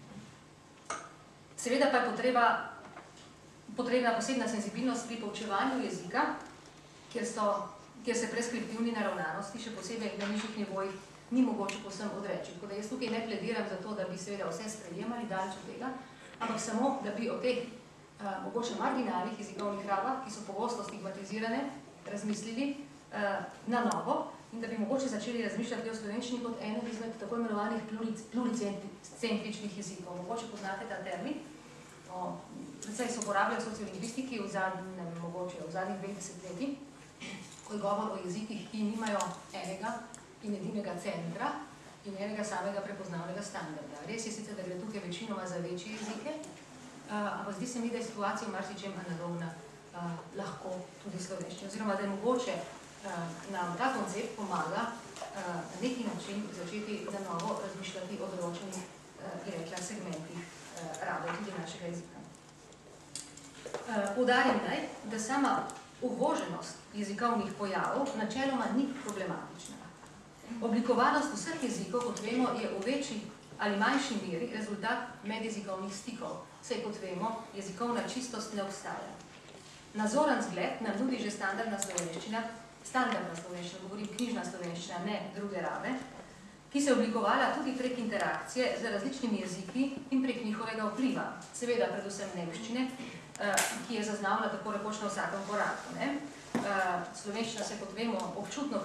Speaker 9: Seveda pa je potrebna posebna senzibilnost pri poučevanju jezika, kjer se preskriptivni naravnanosti, še posebej na nižjih nivojih, ni mogoče povsem odreči. Tako da jaz tukaj ne plediram za to, da bi seveda vse sprejemali daleč od tega, ampak samo, da bi o teh mogoče marginalnih jezikovnih rabah, ki so pogosto stigmatizirane, razmislili na novo in da bi mogoče začeli razmišljati o slovenščini kot eno izmed tako imenovanih pluricentričnih jezikov. Mogoče poznate ta termin, predvsej se uporabljajo sociolingvistiki v zadnjih 20 letih, ko je govor o jezikih, ki nimajo enega in edinega centra in enega samega prepoznavnega standarda. Res je sicer, da gre tukaj večinoma za večje jezike, ampak zdi se mi, da je situacija v marsičem analogna lahko tudi slovenščina, oziroma da je mogoče nam ta koncept pomaga na neki način začeti na novo razmišljati o določenih, bi rekla, segmentih rabe tudi našega jezika. Poudarim naj, da sama uvoženost jezikovnih pojavov načeloma ni problematična. Oblikovanost vseh jezikov, kot vemo, je v večji ali manjši meri rezultat medjezikovnih stikov, saj kot vemo, jezikovna čistost ne obstaja. Nazoren zgled nam nudi že standardna slovenščina, govorim knjižna slovenščina, ne druge rabe, ki se je oblikovala tudi prek interakcije z različnimi jeziki in prek njihovega vpliva, seveda predvsem nemščine, ki je zaznavna tako rekoč na vsakem koraku. Slovenščina se, kot vemo, občutno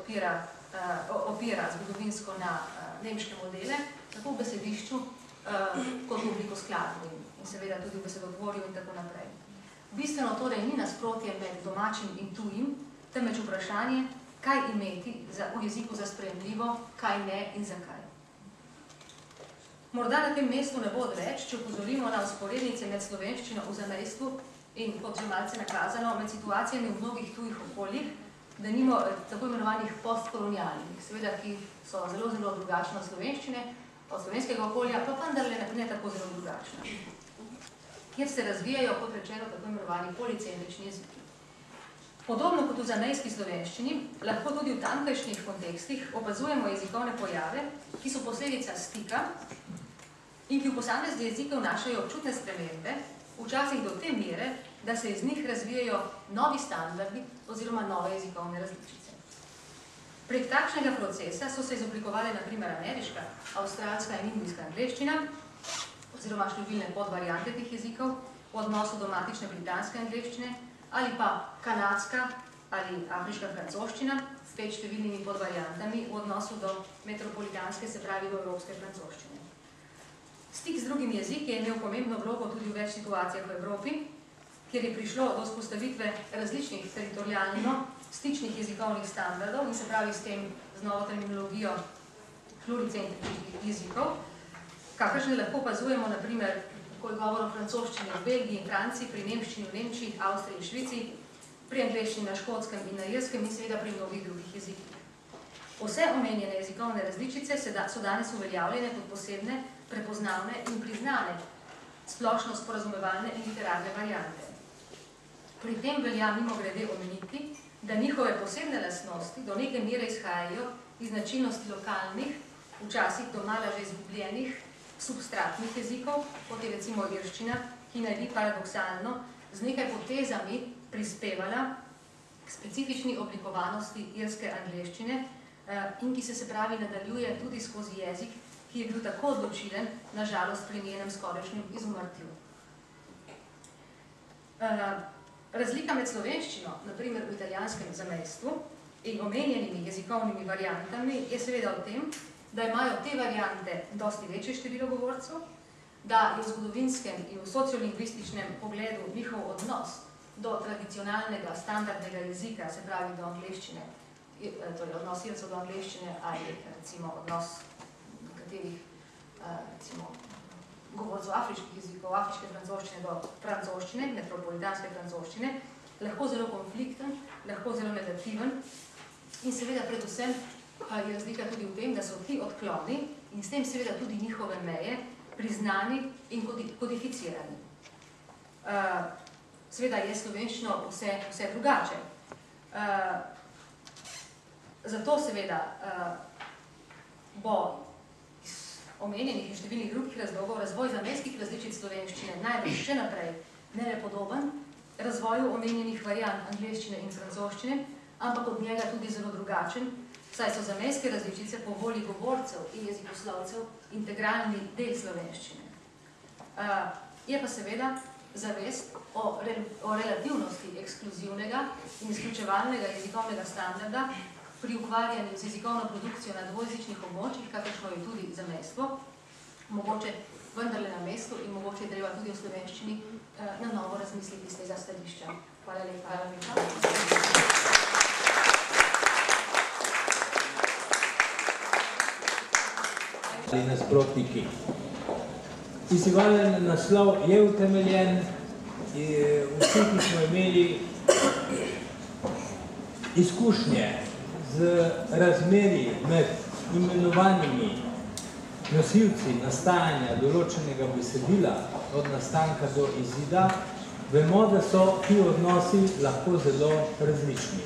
Speaker 9: opira zgodovinsko na nemške modele, tako v besedišču kot v obliko skladov in seveda tudi v besedotvorju in tako naprej. Bistveno torej ni nasprotje med domačim in tujim, temveč vprašanje, kaj imeti v jeziku za sprejemljivo, kaj ne in zakaj. Morda na tem mestu ne bo odveč, če upozorimo na vzporednice med slovenščino v zamejstvu in, kot že malce nakazano, med situacijami v mnogih tujih okoljih, da nimo tako imenovanih postkolonialnih, seveda, ki so zelo, zelo drugačne od slovenščine, od slovenskega okolja, pa vendarle ne tako zelo drugačna, kjer se razvijajo, kot rečeno, tako imenovani policentrični jeziki. Podobno kot v zamejski slovenščini, lahko tudi v tamkajšnjih kontekstih opazujemo jezikovne pojave, ki so posledica stika in ki v posamezni jezike vnašajo občutne spremembe, včasih do te mere, da se iz njih razvijajo novi standardi oziroma nove jezikovne različice. Prek takšnega procesa so se izoblikovale na primer ameriška, avstralska in indijska angleščina, oziroma številne podvariante teh jezikov v odnosu do matične britanske angleščine, ali pa kanadska ali afriška francoščina, spet številnimi podvariantami v odnosu do metropolitanske, se pravi do evropske francoščine. Stik z drugimi jeziki je imel pomembno vlogo tudi v več situacijah v Evropi, kjer je prišlo do vzpostavitve različnih teritorijalno-stičnih jezikovnih standardov in se pravi s tem z novo terminologijo pluricentričnih jezikov, kakršne lahko opazujemo, na primer, ko je govor o francoščini v Belgiji in Franciji, pri nemščini v Nemčiji, Avstriji in Švici, pri angleščini na Škotskem in na Irskem in seveda pri mnogih drugih jezikih. Vse omenjene jezikovne različice so danes uveljavljene kot posebne, prepoznavne in priznane splošno sporazumevalne in literarne variante. Pri tem velja mimogrede omeniti, da njihove posebne lastnosti do neke mere izhajajo iz značilnosti lokalnih, včasih domala že izgubljenih, substratnih jezikov, kot je recimo irščina, ki naj bi paradoksalno z nekaj potezami prispevala k specifični oblikovanosti irske angleščine in ki se pravi nadaljuje tudi skozi jezik, ki je bil tako odločilen, nažalost pri njenem skorajšnjem izumrtju. Razlika med slovenščino, na primer v italijanskem zamejstvu, in omenjenimi jezikovnimi variantami je seveda v tem, da imajo te variante dosti večje število govorcev, da je v zgodovinskem in v sociolingvističnem pogledu njihov odnos do tradicionalnega, standardnega jezika, se pravi do angleščine, torej odnos Ircev do angleščine ali recimo odnos nekaterih govorcev afriških jezikov, afriške francoščine do francoščine, metropolitanske francoščine, lahko zelo konflikten, lahko zelo negativen in seveda predvsem je razlika tudi v tem, da so ti odkloni in s tem seveda tudi njihove meje priznani in kodificirani. Seveda je slovenščino vse drugače. Zato seveda bo iz omenjenih in številnih drugih razlogov razvoj zamejskih različic slovenščine najbrž še naprej ne le podoben razvoju omenjenih variant angleščine in francoščine, ampak od njega tudi zelo drugačen, saj so zamejske različice po volji govorcev in jezikoslovcev integralni del slovenščine. Je pa seveda zavest o relativnosti ekskluzivnega in izključevalnega jezikovnega standarda pri ukvarjanju z jezikovno produkcijo na dvojezičnih območjih, kakršno je tudi zamejstvo, mogoče vendarle na mestu in mogoče treba tudi v slovenščini na novo razmisliti z tega stališča. Hvala lepa.
Speaker 10: nasprotniki. Izzivalni naslov je utemeljen, vsi, ki smo imeli izkušnje z razmerji med imenovanimi nosilci nastajanja določenega besedila od nastanka do izida, vemo, da so ti odnosi lahko zelo različni.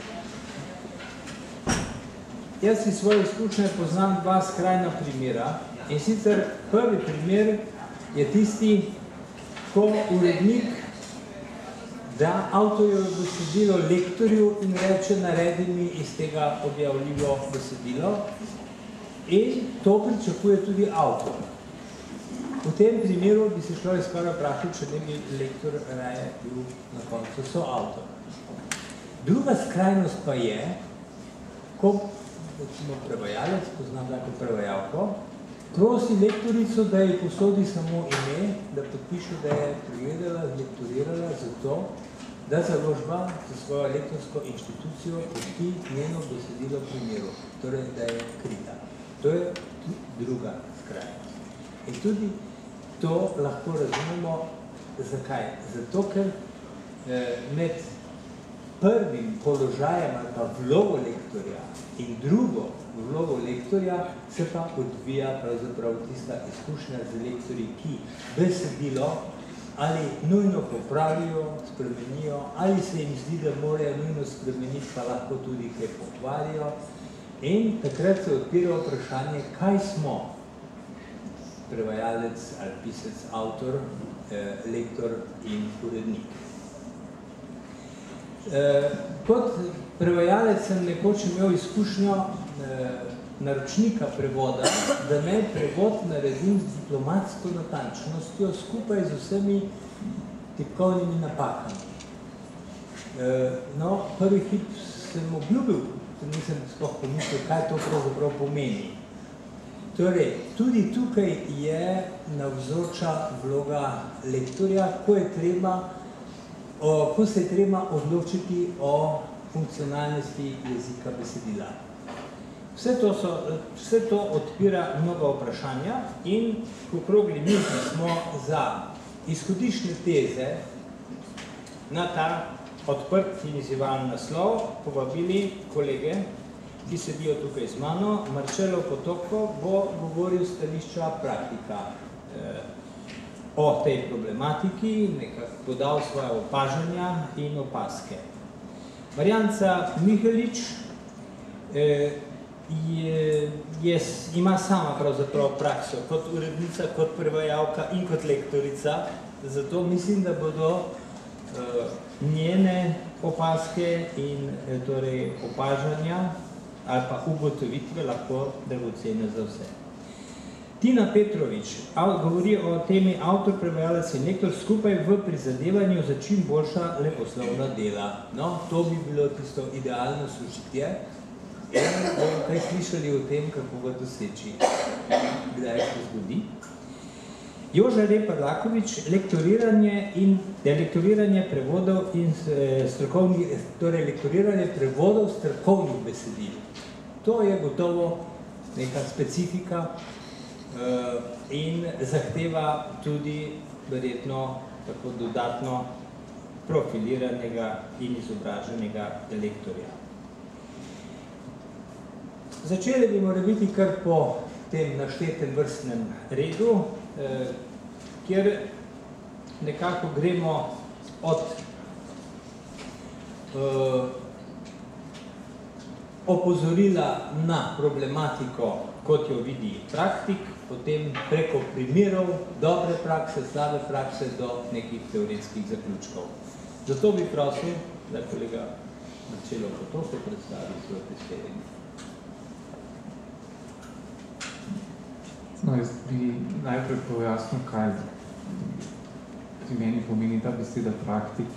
Speaker 10: Jaz iz svoje izkušnje poznam dva skrajna primera, in sicer prvi primer je tisti, ko urednik da avtorjevo besedilo lektorju in reče, naredi mi iz tega objavljivo besedilo, in to pričakuje tudi avtor. V tem primeru bi se človek skoraj vprašal, če ne bi lektor raje bil na koncu soavtor. Druga skrajnost pa je, ko prevajalec, poznam tako prevajalko, prosi lektorico, da ji posodi samo ime, da podpiše, da je pregledala, lektorirala zato, da založba za svojo lektorsko inštitucijo pusti njeno besedilo primeru, torej da je krita. To je druga skrajnost. In tudi to lahko razumemo, zakaj? Zato, ker med prvim položajem ali pa vlogo lektorja in drugo vlogo lektorja se pa odvija pravzaprav tista izkušnja z lektorji, ki besedilo ali nujno popravijo, spremenijo, ali se jim zdi, da morajo nujno spremeniti, pa lahko tudi kaj pokvarijo. In takrat se odpira vprašanje, kaj smo, prevajalec ali pisec, avtor, lektor in urednik. Kot prevajalec sem nekoč imel izkušnjo naročnika prevoda, da me prevod naredim z diplomatsko natančnostjo skupaj z vsemi tipkovnimi napakami. No, prvi hip sem obljubil, nisem sploh pomislil, kaj to pravzaprav pomeni. Torej, tudi tukaj je navzoča vloga lektorja, ko se je treba odločiti o funkcionalnosti jezika besedila. Vse to odpira mnogo vprašanja in v okrogli mizi smo za izhodišne teze na ta odprt in izzivalen naslov povabili kolege, ki sedijo tukaj z mano. Marcello Potocco bo govoril stališča praktika o tej problematiki, nekako podal svoje opažanja in opaske. Marjanca Mihelič ima sama pravzaprav prakso kot urednica, kot prevajalka in kot lektorica, zato mislim, da bodo njene opaske in torej opažanja ali pa ugotovitve lahko dragocene za vse. Tina Petrovič govori o temi avtor, prevajalec in lektor skupaj v prizadevanju za čim boljša leposlovna dela. No, to bi bilo tisto idealno sožitje. In bomo kaj slišali o tem, kako ga doseči, kdaj se zgodi. Joža Repar-Lakovič, lektoriranje prevodov in strokovnih, torej lektoriranje prevodov strokovnih besedil. To je gotovo neka specifika in zahteva tudi verjetno tako dodatno profiliranega in izobraženega lektorja. Začeli bi morali biti kar po tem naštetem vrstnem redu, kjer nekako gremo od opozorila na problematiko, kot jo vidi praktik, potem preko primerov dobre prakse, slabe prakse do nekih teoretskih zaključkov. Zato bi prosil, da kolega Marcello Potocco predstavi svoj prispevek.
Speaker 11: No, jaz bi najprej pojasnil, kaj pri meni pomeni ta beseda praktik.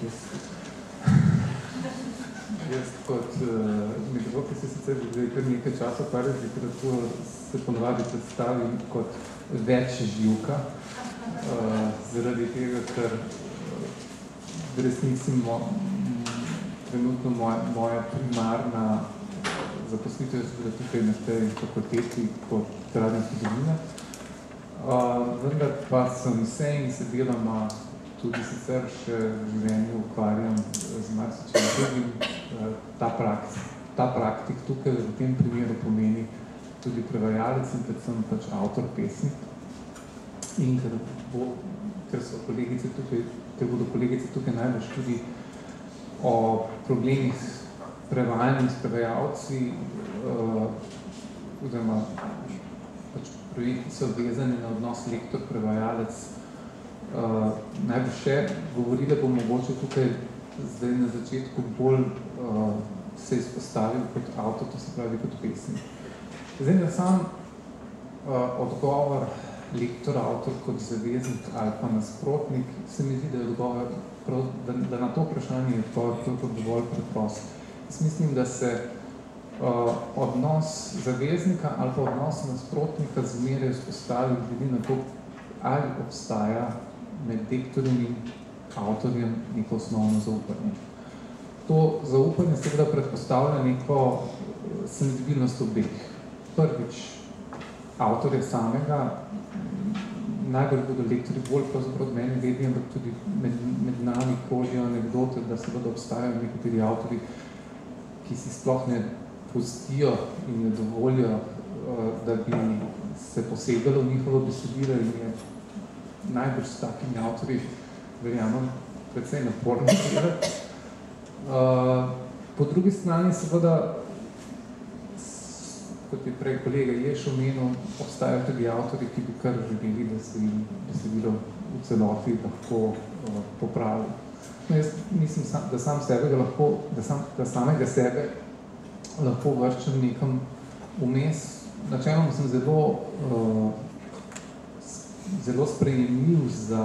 Speaker 11: Jaz kot metodolog, ki se sicer že kar nekaj časa ukvarjam z literaturo, se ponovadi predstavim kot večživka, zaradi tega, ker v resnici trenutno moja primarna zaposlitev je tukaj na tej fakulteti kot teradne zgodovine. Vendar pa sem se in se deloma tudi sicer še v življenju ukvarjam z marsičem drugim. Ta praktik tukaj v tem primeru pomeni tudi prevajalec in predvsem pač avtor pesmi. In ker bodo kolegice tukaj največ tudi o problemih s prevajanjem s prevajalci, oziroma pač projekti so vezani na odnos lektor-prevajalec, najbolj še govorila bom mogoče tukaj zdaj na začetku bolj se izpostavil kot avtor, to se pravi kot pesnik. Zdaj na sam odgovor lektor-avtor kot zaveznik ali pa nasprotnik, se mi zdi, da je odgovor, da na to vprašanje je odgovor dovolj preprost. Jaz mislim, da se odnos zaveznika ali pa odnos nasprotnika zmeraj vzpostavi glede na to, ali obstaja med lektorjem in avtorjem neko osnovno zaupanje. To zaupanje seveda predpostavlja neko senzibilnost obeh. Prvič, avtorja samega, najbolj bodo lektorji bolj pravzaprav od mene vedeli, ampak tudi med nami krožijo anekdote, da seveda obstajajo nekateri avtorji, ki si sploh ne pustijo in ne dovolijo, da bi se posegalo v njihovo besedilo in je najbolj s takimi avtorji, verjamem, precej naporno delati. Po drugi strani seveda, kot je prej kolega Ješ omenil, obstajajo tudi avtorji, ki bi kar želeli, da se jim besedilo v celoti lahko popravi. No, jaz mislim, da samega sebe lahko vrščam nekam vmes. Načeloma sem zelo sprejemljiv za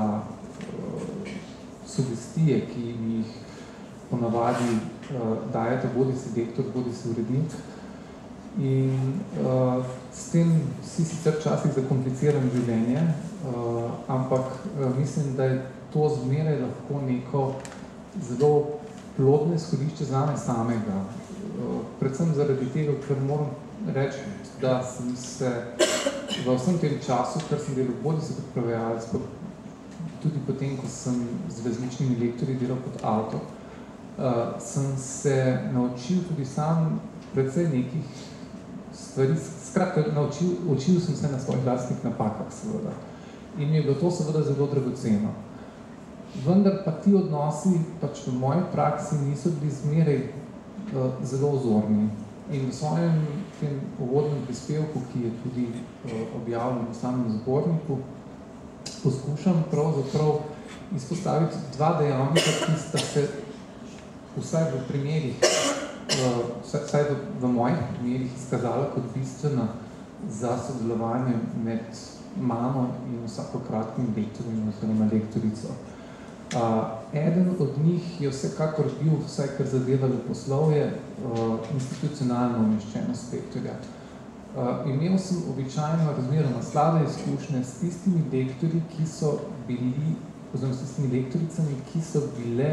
Speaker 11: sugestije, ki jih ponavadi dajete bodi si lektor, bodi si urednik. In s tem si sicer včasih zakompliciram življenje, ampak mislim, da je to zmeraj lahko neko zelo plodno izhodišče zame samega. Predvsem zaradi tega, ker moram reči, da sem se v vsem tem času, ker sem delal bodi se kot prevajalec, tudi potem, ko sem z različnimi lektorji delal kot avtor, sem se naučil tudi sam precej nekih stvari, skratka, učil sem se na svojih lastnih napakah, seveda. In mi je bilo to seveda zelo dragoceno. Vendar pa ti odnosi pač v moji praksi niso bili zmeraj zelo vzorni. In v svojem tem uvodnem prispevku, ki je tudi objavljen v samem zborniku, poskušam pravzaprav izpostaviti dva dejavnika, ki sta se vsaj v primerih, vsaj v mojih primerih izkazala kot bistvena za sodelovanje med mano in vsakokratnim lektorjem oziroma lektorico. Eden od njih je vsekakor bil, vsaj kar zadeva leposlovje, institucionalno umeščenost lektorja. Imel sem običajno razmeroma slabe izkušnje s tistimi lektorji, ki so bili, oziroma s tistimi lektoricami, ki so bile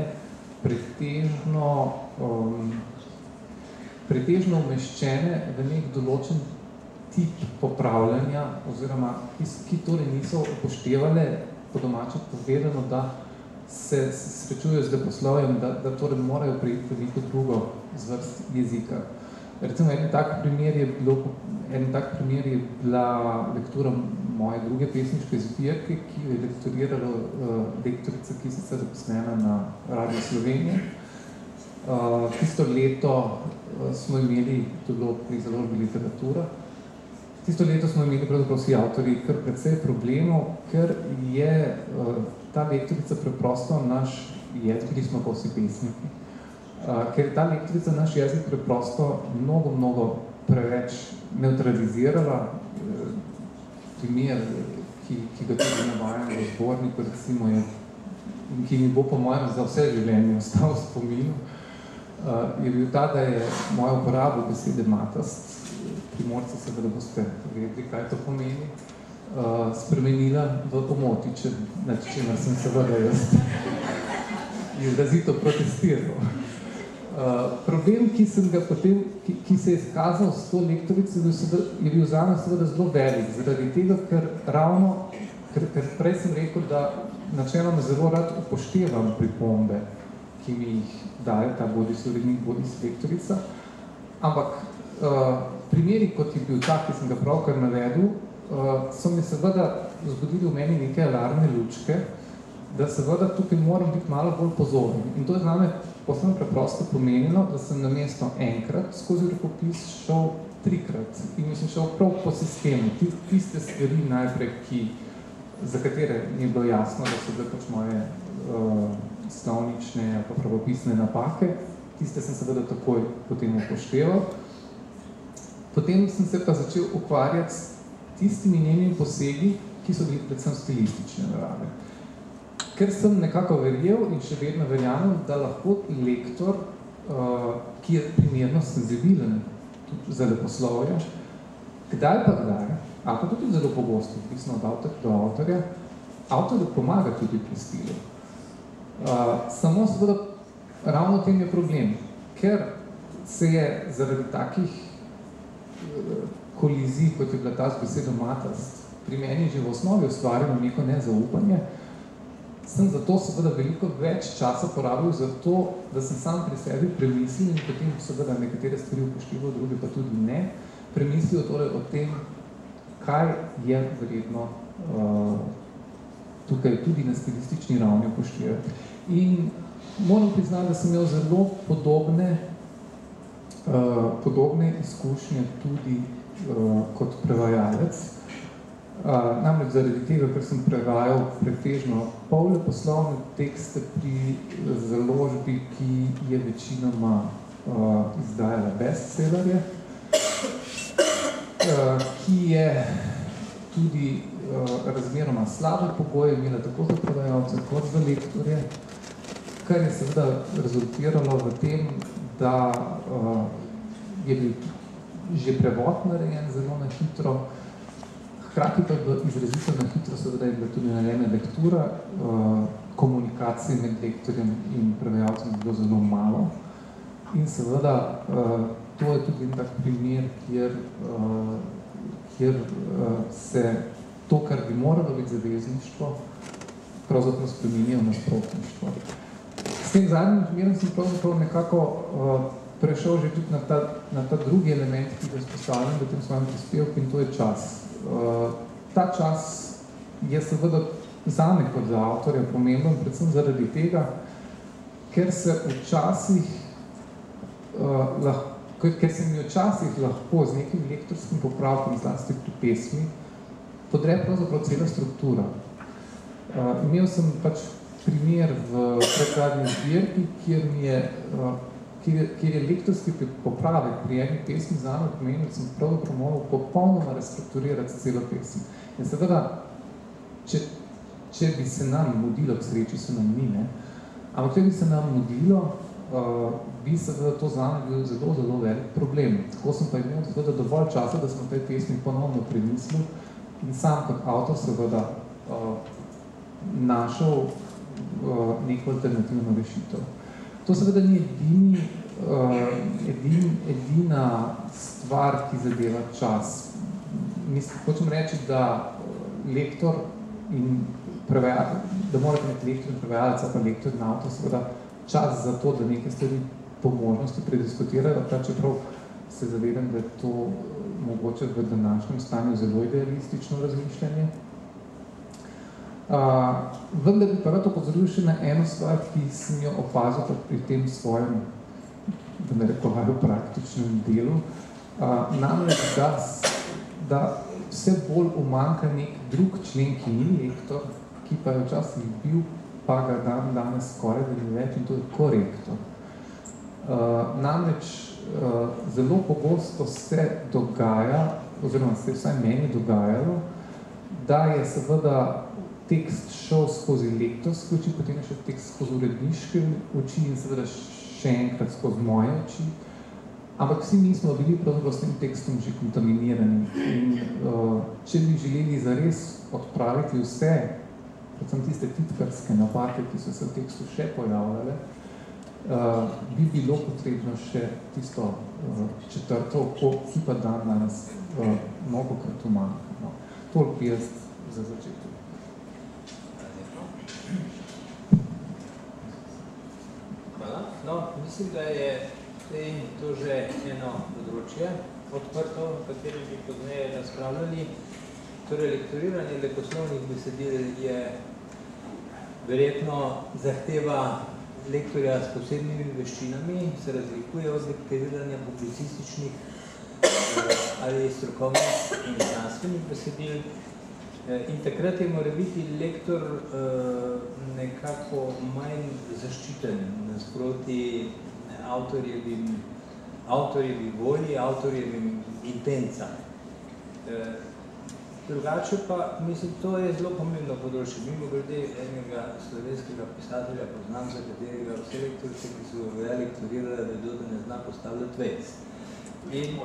Speaker 11: pretežno umeščene v nek določen tip popravljanja, oziroma ki torej niso upoštevale, po domače povedano, da se srečujejo z leposlovjem, da torej morajo prejeti veliko drugo zvrst jezika. Recimo, en tak primer je bila lektura moje druge pesniške zbirke, ki je lektorirala lektorica, ki je sicer zaposlena na Radio Slovenije. Tisto leto smo imeli, to je bilo pri založbi Literatura, tisto leto smo imeli pravzaprav vsi avtorji kar precej problemov, ker je ta lektorica preprosto naš jezik, bili smo pa vsi pesniki, ker ta lektorica naš jezik preprosto mnogo preveč neutralizirala. Primer, ki ga tudi navajam v zborniku, recimo je, ki mi bo po mojem za vse življenje ostal v spominu, je bil ta, da je moja uporaba besede matast, Primorci seveda boste vedeli, kaj to pomeni, spremenila v omotiče, nad čemer sem seveda jaz izrazito protestiral. Problem, ki sem ga potem, ki se je izkazal s to lektorico, je bil zame seveda zelo velik, zaradi tega, ker prej sem rekel, da načeloma zelo rad upoštevam pripombe, ki mi jih daje ta bodisi urednik, bodisi lektorica, ampak primeri, kot je bil tak, ki sem ga pravkar navedel, so mi seveda zgodili v meni neke alarmne lučke, da seveda tukaj moram biti malo bolj pozoren. In to je zname posebno preprosto pomenilo, da sem namesto enkrat skozi rokopis šel 3-krat. In mislim, šel prav po sistemu. Tiste stvari najprej, za katere mi je bilo jasno, da so bile pač moje slovnične ali pravopisne napake. Tiste sem seveda takoj potem upošteval. Potem sem se pa začel ukvarjati s tistimi njenimi posegi, ki so bili predvsem stilistične narave. Ker sem nekako verjel in še vedno verjamem, da lahko lektor, ki je primerno senzibilen za leposlovje, kdaj, ali pa tudi zelo pogosto, odvisno od avtorja do avtorja, avtorju pomaga tudi pri stilu. Samo seveda ravno tem je problem, ker se je zaradi takih kolizij, kot je bila ta z besedo matast, pri meni že v osnovi ustvarjeno neko nezaupanje, sem zato seveda veliko več časa porabil za to, da sem sam pri sebi premislil in potem seveda nekatere stvari upošteval, druge pa tudi ne, premislil torej o tem, kaj je vredno tukaj tudi na stilistični ravni upoštevati. In moram priznati, da sem imel zelo podobne izkušnje tudi kot prevajalec. Namreč zaradi tega, ker sem prevajal pretežno polleposlovne tekste pri založbi, ki je večinoma izdajala bestsellerje, ki je tudi razmeroma slabe pogoje imela tako za prevajalce kot za lektorje, kar je seveda rezultiralo v tem, da je bil že prevod narejen zelo na hitro, hkrati pa je izrazito na hitro, seveda je bila tudi narejena lektura, komunikacije med lektorjem in prevajalcem je bilo zelo malo. In seveda to je tudi tak primer, kjer se to, kar bi moralo biti zavezništvo, pravzaprav spremenja v nasprotništvo. S tem zadnjim primerom sem pravzaprav nekako prešel že tudi na ta drugi element, ki ga izpostavljam v tem svojem prispevku, in to je čas. Ta čas je seveda zame kot za avtorja pomemben, predvsem zaradi tega, ker se mi včasih lahko z nekim lektorskim popravkom, zlasti pri pesmi, podre pravzaprav cela struktura. Imel sem pač primer v predkladni zbirki, kjer je lektorski popravek pri eni pesmi zame pomenil, da sem pravzaprav moral popolnoma restrukturirati celo pesem. In seveda, če bi se nam mudilo, k sreči se nam ni, ampak če bi se nam mudilo, bi seveda to zame bil zelo, zelo velik problem. Tako sem pa imel seveda dovolj časa, da sem v tej pesmi ponovno premislil in sam kot avtor seveda našel neko alternativno rešitev. To seveda ni edina stvar, ki zadeva čas. Hočem reči, da lektor in prevajalec, da morate imeti lektor in prevajalec, pa lektor in avtor, seveda čas za to, da neke stvari po možnosti prediskutirajo, čeprav se zavedam, da je to mogoče v današnjem stanju zelo idealistično razmišljanje. Vendar bi pa rad opozoril še na eno stvar, ki sem jo opazil pri tem svojem, da ne rekovaju, praktičnem delu, namreč, da vse bolj umanjka nek drug člen, ki ni lektor, ki pa je včasih bil, pa ga danes skoraj da ni več, in to je korektor. Namreč, zelo pogosto se dogaja, oziroma se vsaj meni dogajalo, da je seveda tekst šel skozi lektorske oči, potem je šel tekst skozi uredniške oči in seveda še enkrat skozi moje oči. Ampak vsi mi smo bili pravzaprav s tem tekstom že kontaminirani. In če bi želeli zares odpraviti vse, predvsem tiste titkarske napake, ki so se v tekstu še pojavljale, bi bilo potrebno še tisto četrto oko, ki pa danes mnogokrat umanjka. No. Toliko bi jaz za začetek.
Speaker 10: Hvala. No, mislim, da je to že eno področje odprto, v katerem bi pozneje razpravljali. Torej, lektoriranje leposlovnih besedil je verjetno zahteva lektorja s posebnimi veščinami, se razlikuje od lektoriranja publicističnih ali strokovnih in znanstvenih besedil. In takrat je mora biti lektor nekako manj zaščiten nasproti avtorjevi volji, avtorjevim intencam. Drugače pa, mislim, to je zelo pomembno področje. Mimo grede enega slovenskega pisatelja poznam, za katerega vse lektorice, ki so ga lektorirali, vedo, da ne zna postavljati vec. In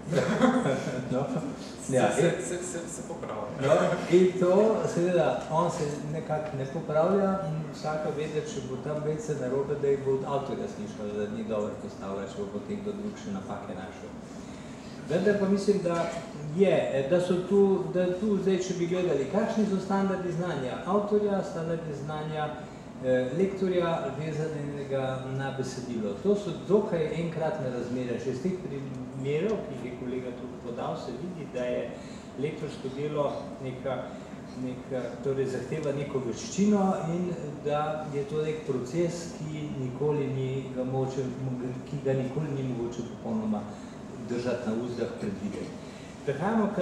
Speaker 8: se popravlja.
Speaker 10: No, in to, seveda, on se nekako ne popravlja in vsaka ve, da če bo tam vec se narobe, da jih bo od avtorja slišal, da ni dobro postavlja, če bo potem kdo drug še napake našel. Vendar pa mislim, da so tu zdaj, če bi gledali, kakšni so standardi znanja avtorja, standardi znanja lektorja vezanega na besedilo. To so dokaj enkratne razmere. Še iz teh primerov, ki jih je kolega tudi podal, se vidi, da je lektorsko delo torej zahteva neko veščino in da je to nek proces, ki ga nikoli ni mogoče popolnoma držati na uzdah predvideti. Prehajamo k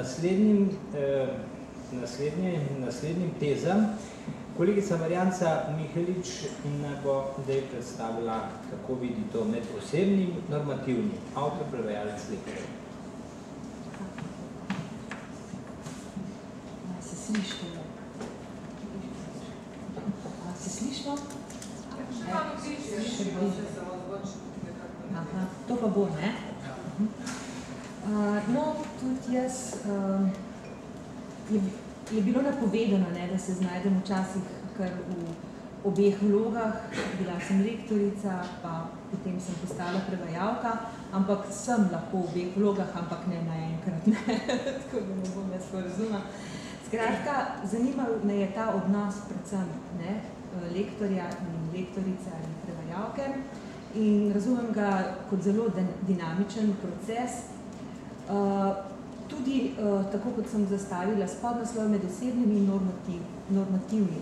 Speaker 10: naslednjim tezam. Kolegica Marjanca Mihelič nam bo zdaj predstavila, kako vidi to med osebnim in normativnim. Avtor, prevajalec, lektor.
Speaker 12: Se slišimo? Se slišimo? To pa bo, ne? No, tudi jaz je bilo napovedano, da se znajdem včasih kar v obeh vlogah. Bila sem lektorica, pa potem sem postala prevajalka, ampak sem lahko v obeh vlogah, ampak ne naenkrat, ne, tako da ne bom jaz porazuma. Skratka, zanimal me je ta odnos predvsem lektorja in lektorice ali prevajalke in razumem ga kot zelo dinamičen proces. Tudi, tako kot sem zastavila, spodnaslov med osebnimi in normativni.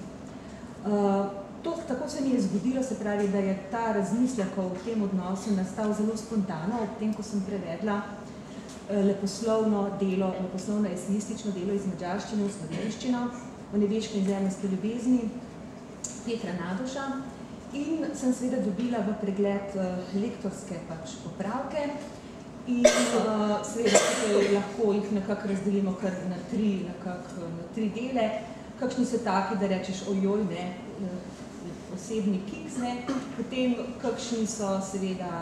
Speaker 12: Tako se mi je zgodilo, se pravi, da je ta razmislek o tem odnosu nastal zelo spontano, ob tem, ko sem prevedla leposlovno eseistično delo iz madžarščine v slovenščino, o nebeške in zemeljske ljubezni Petra Nadoša in sem seveda dobila v pregled lektorske popravke. In seveda tukaj lahko jih nekako razdelimo kar na tri dele. Kakšni so taki, da rečeš ojoj, osebni kiks, potem kakšni so seveda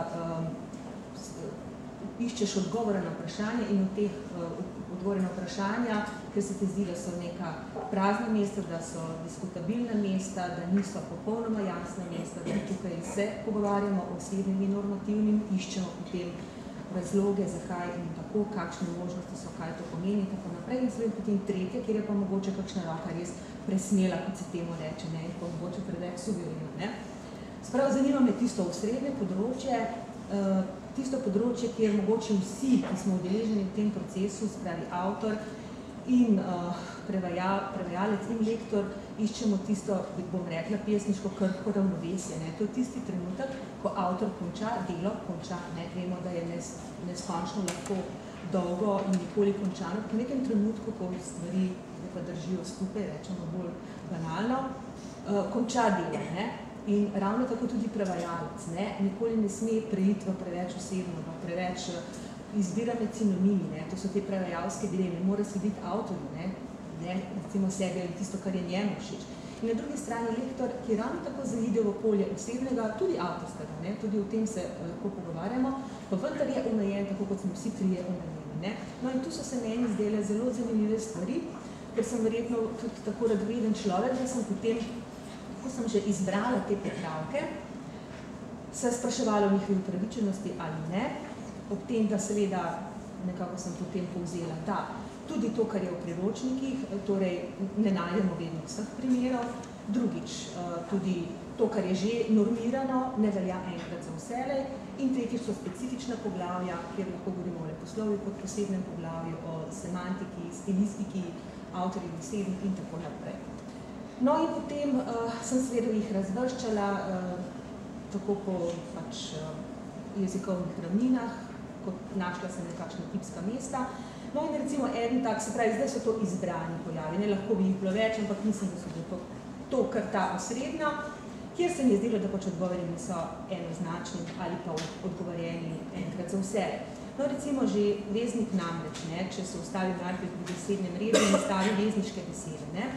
Speaker 12: iščeš odgovore na vprašanje in od teh odgovore na vprašanja, ker se te zdi, da so neka prazna mesta, da so diskutabilna mesta, da niso popolnoma jasna mesta, da tukaj se pogovarjamo o osebnim in normativnim, iščemo potem razloge, zakaj in tako, kakšne možnosti so, kaj to pomeni in tako naprej. In seveda potem tretje, kjer je pa mogoče kakšna roka res presmela, kot se temu reče, in pa mogoče preveč suvereno. Sprav zanima me tisto osrednje področje, tisto področje, kjer mogoče vsi, ki smo udeleženi v tem procesu, spravi avtor in prevajalec in lektor, iščemo tisto, bom rekla, pesniško krhko ravnovesje. To je tisti trenutek, ko avtor konča, delo konča. Vemo, da je neskončno lahko dolgo in nikoli končano. Po nekem trenutku, ko stvari pa držijo skupaj, rečemo bolj banalno, konča delo. In ravno tako tudi prevajalec. Nikoli ne sme preiti v preveč osebno, v preveč izbira med sinonimi. To so te prevajalske dileme. Mora slediti avtorju, recimo sebi ali tisto, kar je njemu všeč. In na drugi strani lektor, ki ravno tako zaide v polje osebnega, tudi avtorskega, tudi o tem se lahko pogovarjamo, pa vendar je omejen, tako kot smo vsi trije omejeni. No in tu so se meni zdele zelo zanimive stvari, ker sem verjetno tudi tako radoveden človek, da sem potem, ko sem že izbrala te popravke, se spraševalo o njihovi upravičenosti ali ne, ob tem, da seveda, nekako sem potem povzela, da tudi to, kar je v priročnikih, torej ne najdemo vedno vseh primerov, drugič, tudi to, kar je že normirano, ne velja enkrat za vselej, in tretjič so specifična poglavja, kjer lahko govorimo o leposlovju kot posebnem poglavju, o semantiki, stilistiki, avtorjih besedi in tako naprej. No in potem sem seveda jih razvrščala tako po jezikovnih ravninah, kot našla sem nekakšna tipska mesta. No in recimo eden tak, se pravi, zdaj so to izbrani pojavi, ne lahko bi jih bilo več, ampak mislim, da so to kar ta osrednja, kjer se mi je zdelo, da pač odgovori niso enoznačni ali pa odgovorjeni enkrat za vse. No recimo že veznik namreč, ne, če se ustavi najprej pri besednem redu in stavi vezniške besede. Ne.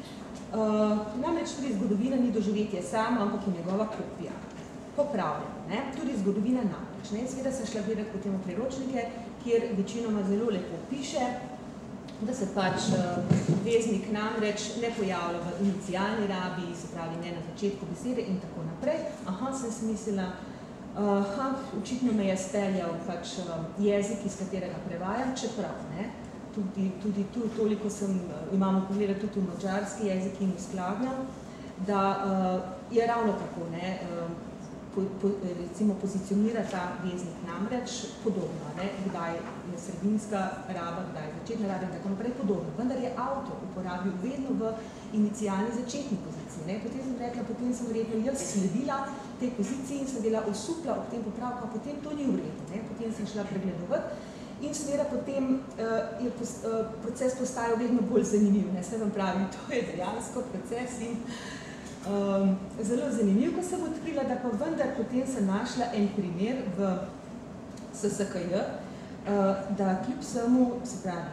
Speaker 12: Namreč tudi zgodovina ni doživetje samo, ampak je njegova kopija. Popravljeno, ne? Tudi zgodovina namreč. Ne? Seveda sem šla gledati potem v priročnike, kjer večinoma zelo lepo piše, da se pač veznik namreč ne pojavlja v inicialni rabi, se pravi ne na začetku besede in tako naprej. Aha, sem si mislila, očitno me je speljal pač jezik, iz katerega prevajam, čeprav, ne? Tudi tu toliko imamo pogledati tudi v madžarski jezik in uskladnjam, da je ravno tako, ne? Recimo pozicionira ta veznik namreč podobno, ne? Kdaj je sredinska raba, kdaj je začetna raba in tako naprej podobno. Vendar je avtor uporabil vedno v inicialni začetni poziciji. Ne? Potem sem rekla, potem sem verjetno jaz sledila tej poziciji in sem bila osupla ob tem popravku, potem to ni v redu. Ne? Potem sem šla pregledovati in seveda potem je proces postajal vedno bolj zanimiv. Ne? Se vam pravim, to je dejansko proces in zelo zanimiv, ko sem odkrila, da pa vendar potem sem našla en primer v SSKJ, da kljub vsemu, se pravi,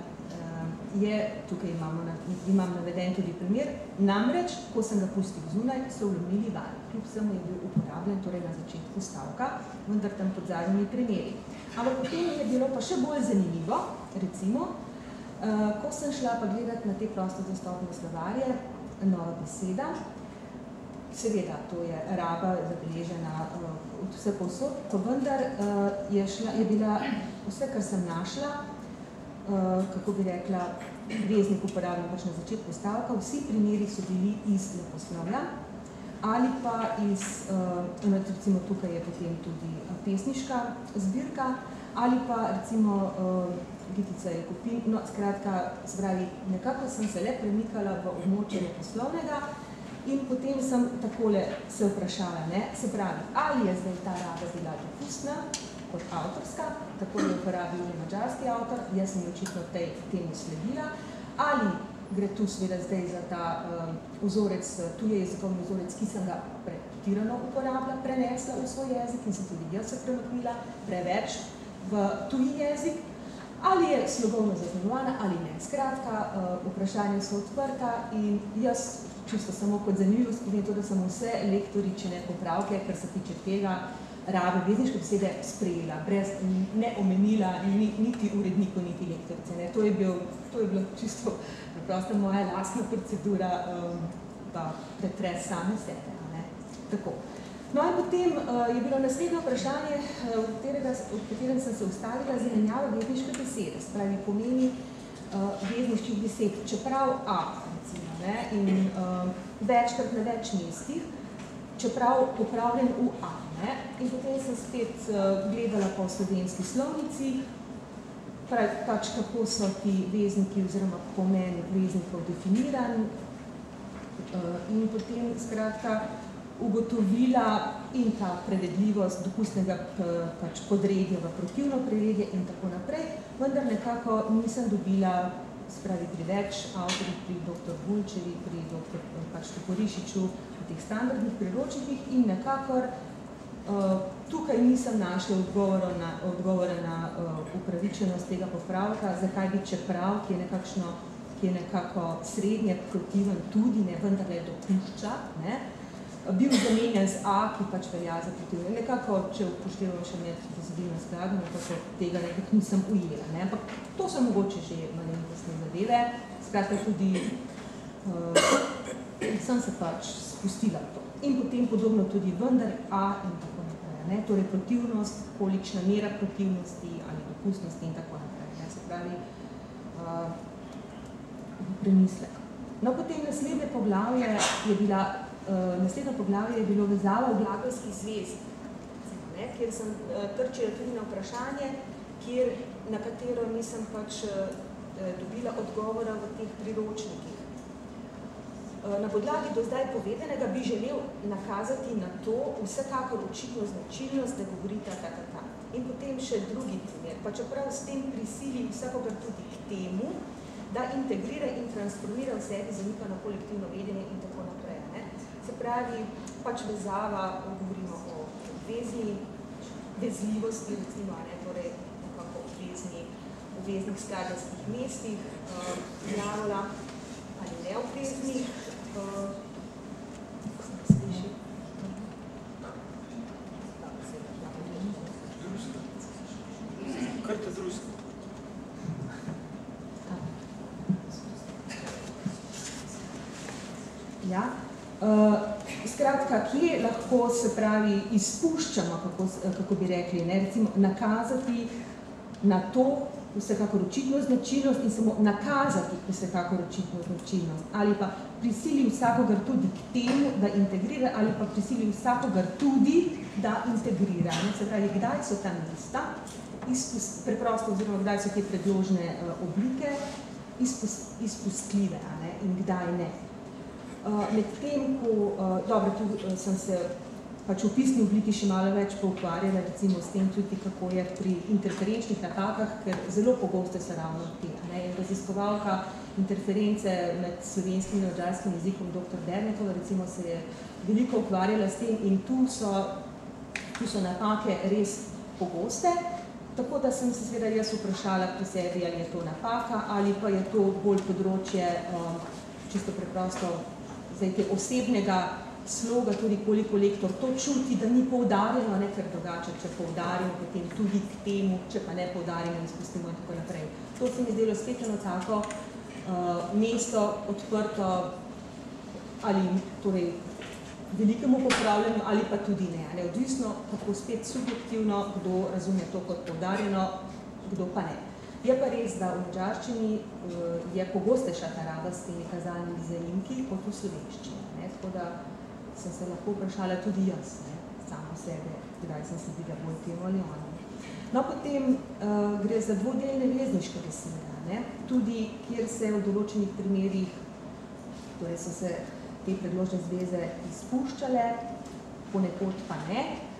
Speaker 12: tukaj imam naveden tudi primer, namreč, ko sem ga pustil zunaj, so vlomili vanj. Kljub vsemu je bil uporabljen torej na začetku stavka, vendar tam pod zadnjimi primeri. Ampak potem je bilo pa še bolj zanimivo, recimo, ko sem šla pa gledati na te prosto dostopne slovarje, nova beseda, seveda, to je raba zabeležena od vse povsod, ko vendar je bila vse, kar sem našla, kako bi rekla, veznik uporabljen pač na začetku stavka, vsi primeri so bili iz leposlovja ali pa iz, recimo tukaj je potem tudi pesniška zbirka, ali pa recimo Gitica Jakopin, no skratka, zbravi, nekako sem se le premikala v območje leposlovnega, in potem sem takole se vprašala, ne, se pravi, ali je zdaj ta raba bila dopustna kot avtorska, tako je uporabil madžarski avtor, jaz sem očitno temu sledila, ali gre tu seveda zdaj za ta vzorec, tuje jezikovni vzorec, ki sem ga pretirano uporabila, prenesla v svoj jezik in sem tudi jaz se premaknila preveč v tuji jezik, ali je slogovno zaznamovana ali ne. Skratka, vprašanja so odprta in jaz čisto samo kot zanimivost povem to, da sem vse lektoričine popravke, kar se tiče tega rabe vezniške besede sprejela, brez ne omenila niti uredniku, niti lektorice. Ne. To je bilo čisto preprosto moja lastna procedura, pa pretres same sebe. Ne. Tako. No in potem je bilo naslednje vprašanje, v katerem sem se ustavila, zamenjava vezniške besede, spravi pomeni vezniških besed, čeprav A, recimo, ne, in večkrat na več mestih, čeprav popravljen v A. Ne, in potem sem spet gledala po slovenski slovnici, pač kako so ti vezniki oziroma pomen veznikov definiran in potem skratka ugotovila in ta prevedljivost dopustnega pač podredja v protivno preredje in tako naprej, vendar nekako nisem dobila, spravi pri več avtorjih, pri dr. Bulčevi, pri dr. pač Toporišiču, v teh standardnih priročnikih in nekakor tukaj nisem našla odgovora na upravičenost tega popravka, zakaj bi čeprav, ki je nekako srednje protiven tudi, ne, vendar le dopušča, ne, bil zamenjan z A, ki pač velja za protivno. Nekako, če upoštevamo še med besedilno skladno, nekako tega nekako nisem ujela. Ne? Ampak to so mogoče že malenkostne zadeve. Skratka, tudi sem se pač spustila to. In potem podobno tudi vendar A in tako naprej. Ne? Torej protivnost, kolikšna mera protivnosti ali dopustnosti in tako naprej. Ne? Se pravi, premislek. No, potem naslednje poglavje je bilo vezava v glagolski zvezi, kjer sem trčila tudi na vprašanje, na katero nisem pač dobila odgovora v teh priročnikih. Na podlagi do zdaj povedanega bi želel nakazati na to vsekakor očitno značilnost, da govorita ta. In potem še drugi primer, pa čeprav s tem prisili vsakogar tudi k temu, da integrira in transformira v sebi zanikano kolektivno vedenje in tako naprej. Ne? Se pravi, pač vezava, govorimo o vezljivosti, recimo, ne? Torej nekako obveznih skladenskih mestih, glavola ali neobveznih.
Speaker 13: Kar te družstvo?
Speaker 12: Ja. Skratka, kje lahko se pravi izpuščamo, kako bi rekli, ne? Recimo nakazati na to vsekakor očitno značilnost in samo nakazati vsekakor očitno značilnost ali pa prisili vsakogar tudi k temu, da integrira ali pa prisili vsakogar tudi, da integrira. Ne? Se pravi, kdaj so ta mesta preprosto oziroma kdaj so te predložne oblike izpustljive, ne? In kdaj ne. Med tem, ko, dobro, tu sem se pač v pisni obliki še malo več poukvarjala, recimo s tem tudi, kako je pri interferenčnih napakah, ker zelo pogosto so ravno te. Raziskovalka interference med slovenskim in madžarskim jezikom dr. Dernekova, recimo se je veliko ukvarjala s tem in tu so napake res pogoste, tako da sem se seveda jaz vprašala pri sebi, ali je to napaka, ali pa je to bolj področje čisto preprosto zdaj osebnega sloga, tudi koliko lektor to čuti, da ni poudarjeno, ne, ker drugače, če poudarjamo, potem tudi k temu, če pa ne poudarjamo in spustimo in tako naprej. To se mi zdelo spet eno tako mesto odprto ali torej velikemu popravljanju ali pa tudi ne. Odvisno, kako spet subjektivno, kdo razume to kot poudarjeno, kdo pa ne. Je pa res, da v madžarščini je pogostejša ta raba s temi kazalnimi zaimki kot v slovenščini. Tako da sem se lahko vprašala tudi jaz, samo sebe, kdaj sem se videla bolj temu ali ono. No, potem gre za dvodelne vezniške besede, tudi kjer se v določenih primerih, torej so se te predložne zveze izpuščale, ponekod pa ne.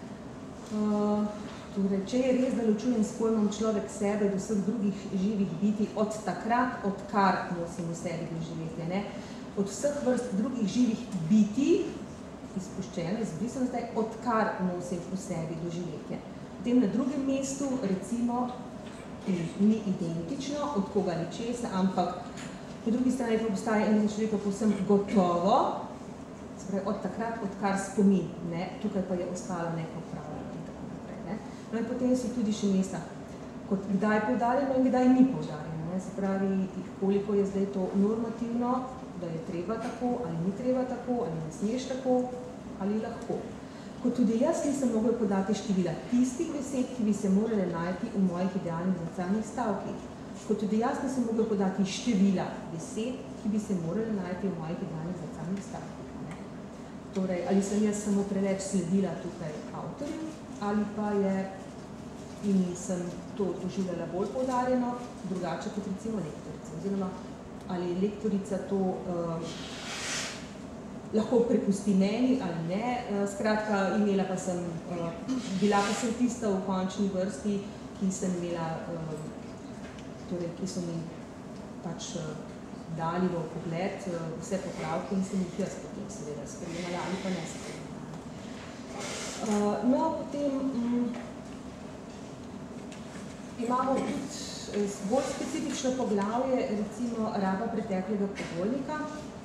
Speaker 12: Torej, če je res, da ločujem s pojmom človek sebe do vseh drugih živih biti od takrat, odkar nosim v sebi doživetje, ne? Od vseh vrst drugih živih biti, izpuščeno, izbrisano zdaj, odkar nosim v sebi doživetje. Potem na drugem mestu, recimo, ni identično, od koga ni česa, ampak po drugi strani pa postaje eno človeka povsem gotovo, se pravi, od takrat, odkar spomin, ne? Tukaj pa je ostalo nepopravljeno in tako naprej. Ne? No in potem so tudi še mesta, kot kdaj je poudarjeno in kdaj ni poudarjeno. Ne? Se pravi, koliko je zdaj to normativno, da je treba tako, ali ni treba tako, ali ne smeš tako, ali lahko. Kot tudi jaz nisem mogla podati števila tistih besed, ki bi se morale najti v mojih idealnih zrcalnih stavkih. Kot tudi jaz nisem mogla podati števila besed, ki bi se morale najti v mojih idealnih zrcalnih stavkih. Torej, ali sem jaz samo preveč sledila tukaj avtorju, ali pa je in sem to doživljala bolj poudarjeno, drugače kot recimo lektorica. Oziroma, ali lektorica to lahko prepusti meni ali ne. Skratka, bila pa sem tista v končni vrsti, ki sem imela, torej, ki so mi pač dali v pogled vse popravke in sem jih jaz potem seveda sprejemala ali pa ne sprejemala. No, potem imamo tudi bolj specifično poglavje, recimo raba preteklega pogojnika,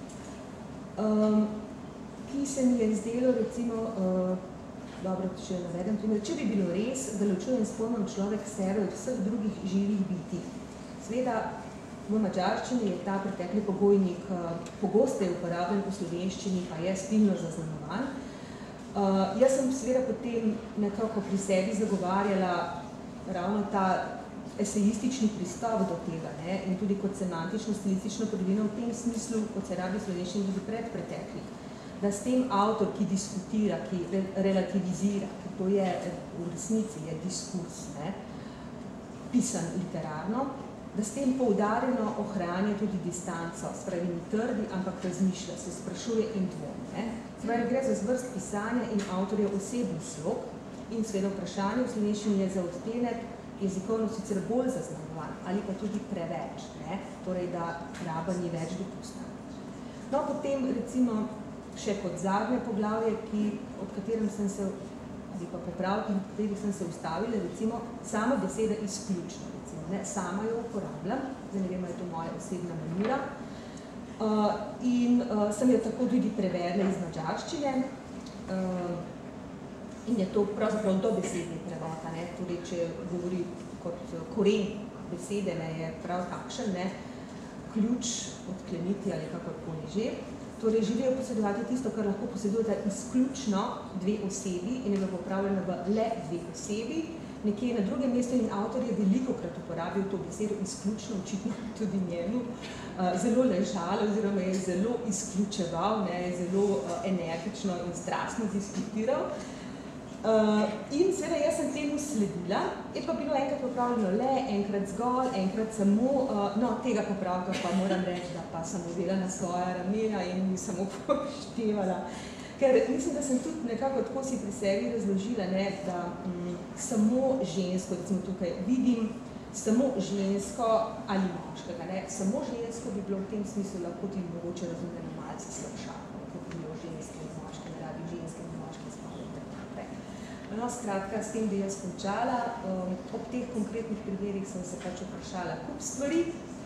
Speaker 12: ki se mi je zdelo, recimo, dobro, če navedem primer, če bi bilo res, da ločujem s pojmom človek sebe od vseh drugih živih biti. Seveda, v madžarščini je ta pretekli pogojnik pogosteje uporabljen, v slovenščini pa je stilno zaznamovan. Jaz sem seveda potem nekako pri sebi zagovarjala ravno ta esejistični pristop do tega, ne? In tudi kot semantično-stilistično prvino v tem smislu, kot se rabi slovenščini tudi predpretekli, da s tem avtor, ki diskutira, ki relativizira, ki to je v resnici je diskurs, ne? Pisan literarno, da s tem poudarjeno ohranja tudi distanco, spravi ni trdi, ampak razmišlja, se sprašuje in dvomi. Spravi gre za zvrst pisanja in avtorjev osebni slog in seveda vprašanje v slovenščini je za odtenek jezikovno sicer bolj zaznamovan ali pa tudi preveč, ne? Torej, da raba ni več dopustna. No, potem recimo še kot zadnje poglavje, od katerem sem se, ali pa popravki, od katerih sem se ustavila, recimo sama beseda izključno, recimo, ne? Sama jo uporabljam, zdaj ne vem, je to moja osebna manira, in sem jo tako tudi prevedla iz madžarščine, in je to pravzaprav dobesedni prevod, ne? Torej, če govori kot koren besede, ne, je prav takšen, ne? Ključ odkleniti ali kakorkoli že. Torej, želijo posedovati tisto, kar lahko posedujete izključno dve osebi in je bilo popravljeno v le dve osebi. Nekje na drugem mestu in avtor je velikokrat uporabil to besedo izključno, očitno tudi njemu, zelo ležalo oziroma je zelo izključeval, ne, zelo energično in strastno diskutiral. In seveda jaz sem temu sledila, je pa bilo enkrat popravljeno le, enkrat zgolj, enkrat samo, no, tega popravka pa moram reči, da pa sem vzela na svoja ramena in nisem upoštevala. Ker mislim, da sem tudi nekako tako si pri sebi razložila, ne, da samo žensko, recimo tukaj vidim, samo žensko ali moškega, ne, samo žensko bi bilo v tem smislu lahko tudi mogoče razumljeno malce slabšalo, kako bi bilo ženske in moške, ne rabi ženske in moške spolu in tako naprej. No, skratka, s tem bi jaz končala. Ob teh konkretnih primerih sem se pač vprašala kup stvari,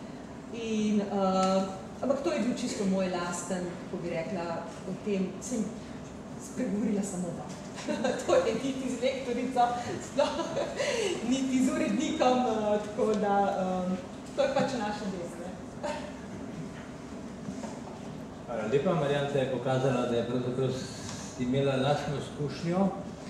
Speaker 12: ampak to je bil čisto moj lasten, kako bi rekla, o tem sem spregovorila samo da. To je niti z lektorico, niti z urednikom, tako da to je pač naša desne.
Speaker 10: Hvala lepa, Marjanta je pokazala, da je pravzaprav imela lastno izkušnjo,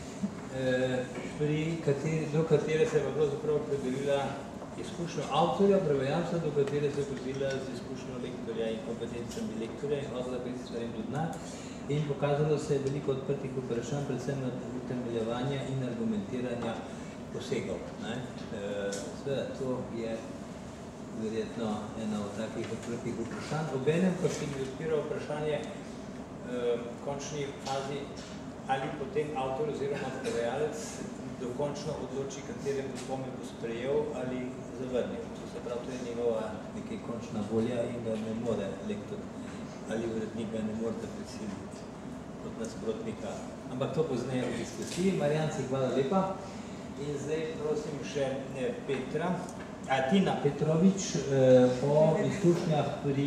Speaker 10: do katere se je pravzaprav predelila izkušnjo avtorja, prevajalca, do katere se je pozila z izkušnjo lektorja in kompetencami lektorja in hotela priti stvarem do dna in pokazalo se je veliko odprtih vprašanj, predvsem na utemeljevanja in argumentiranja posegov. Seveda, to je verjetno ena od takih odprtih vprašanj. Obenem pa se mi odpira vprašanje v končni fazi, ali potem avtor oziroma prevajalec dokončno odloči, katerem diplome bo sprejel ali zavrnil. To se pravi, to je njegova nekaj končna volja in ga ne more lektor ali urednik ga ne morete prisiliti od nasprotnika. Ampak to pozneje v diskusiji. Marjanci, hvala lepa. In zdaj prosim še Tina Petrovič o izkušnjah pri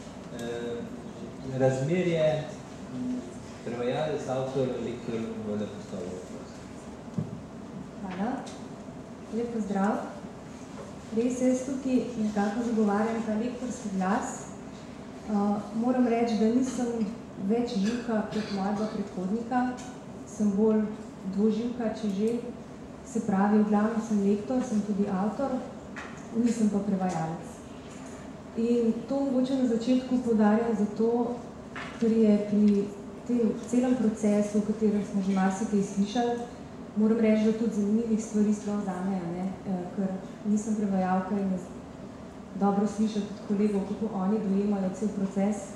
Speaker 10: razmerje prevajalec, avtor, lektor v leposlovju.
Speaker 13: Hvala. Lep pozdrav. Res jaz tukaj nekako zagovarjam ta lektorski glas. Moram reči, da nisem več živka kot mojega predhodnika, sem bolj dvoživka, če že. Se pravi, v glavnem sem lektor, sem tudi avtor, nisem pa prevajalec. In to mogoče na začetku poudarjam zato, ker je pri tem celem procesu, v katerem smo že marsikaj slišali, moram reči, da tudi zanimivih stvari sploh zame, ker nisem prevajalka in je dobro slišati od kolegov, kako oni dojemajo cel proces.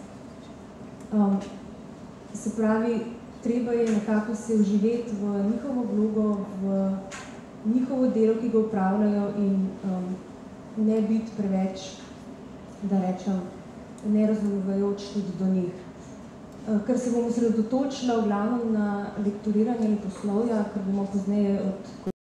Speaker 13: Se pravi, treba je nekako se vživeti v njihovo vlogo, v njihovo delo, ki ga upravljajo in ne biti preveč, da rečem, nerazumevajoč tudi do njih. Ker se bomo osredotočila v glavnem na lektoriranje leposlovja, ker bomo pozneje od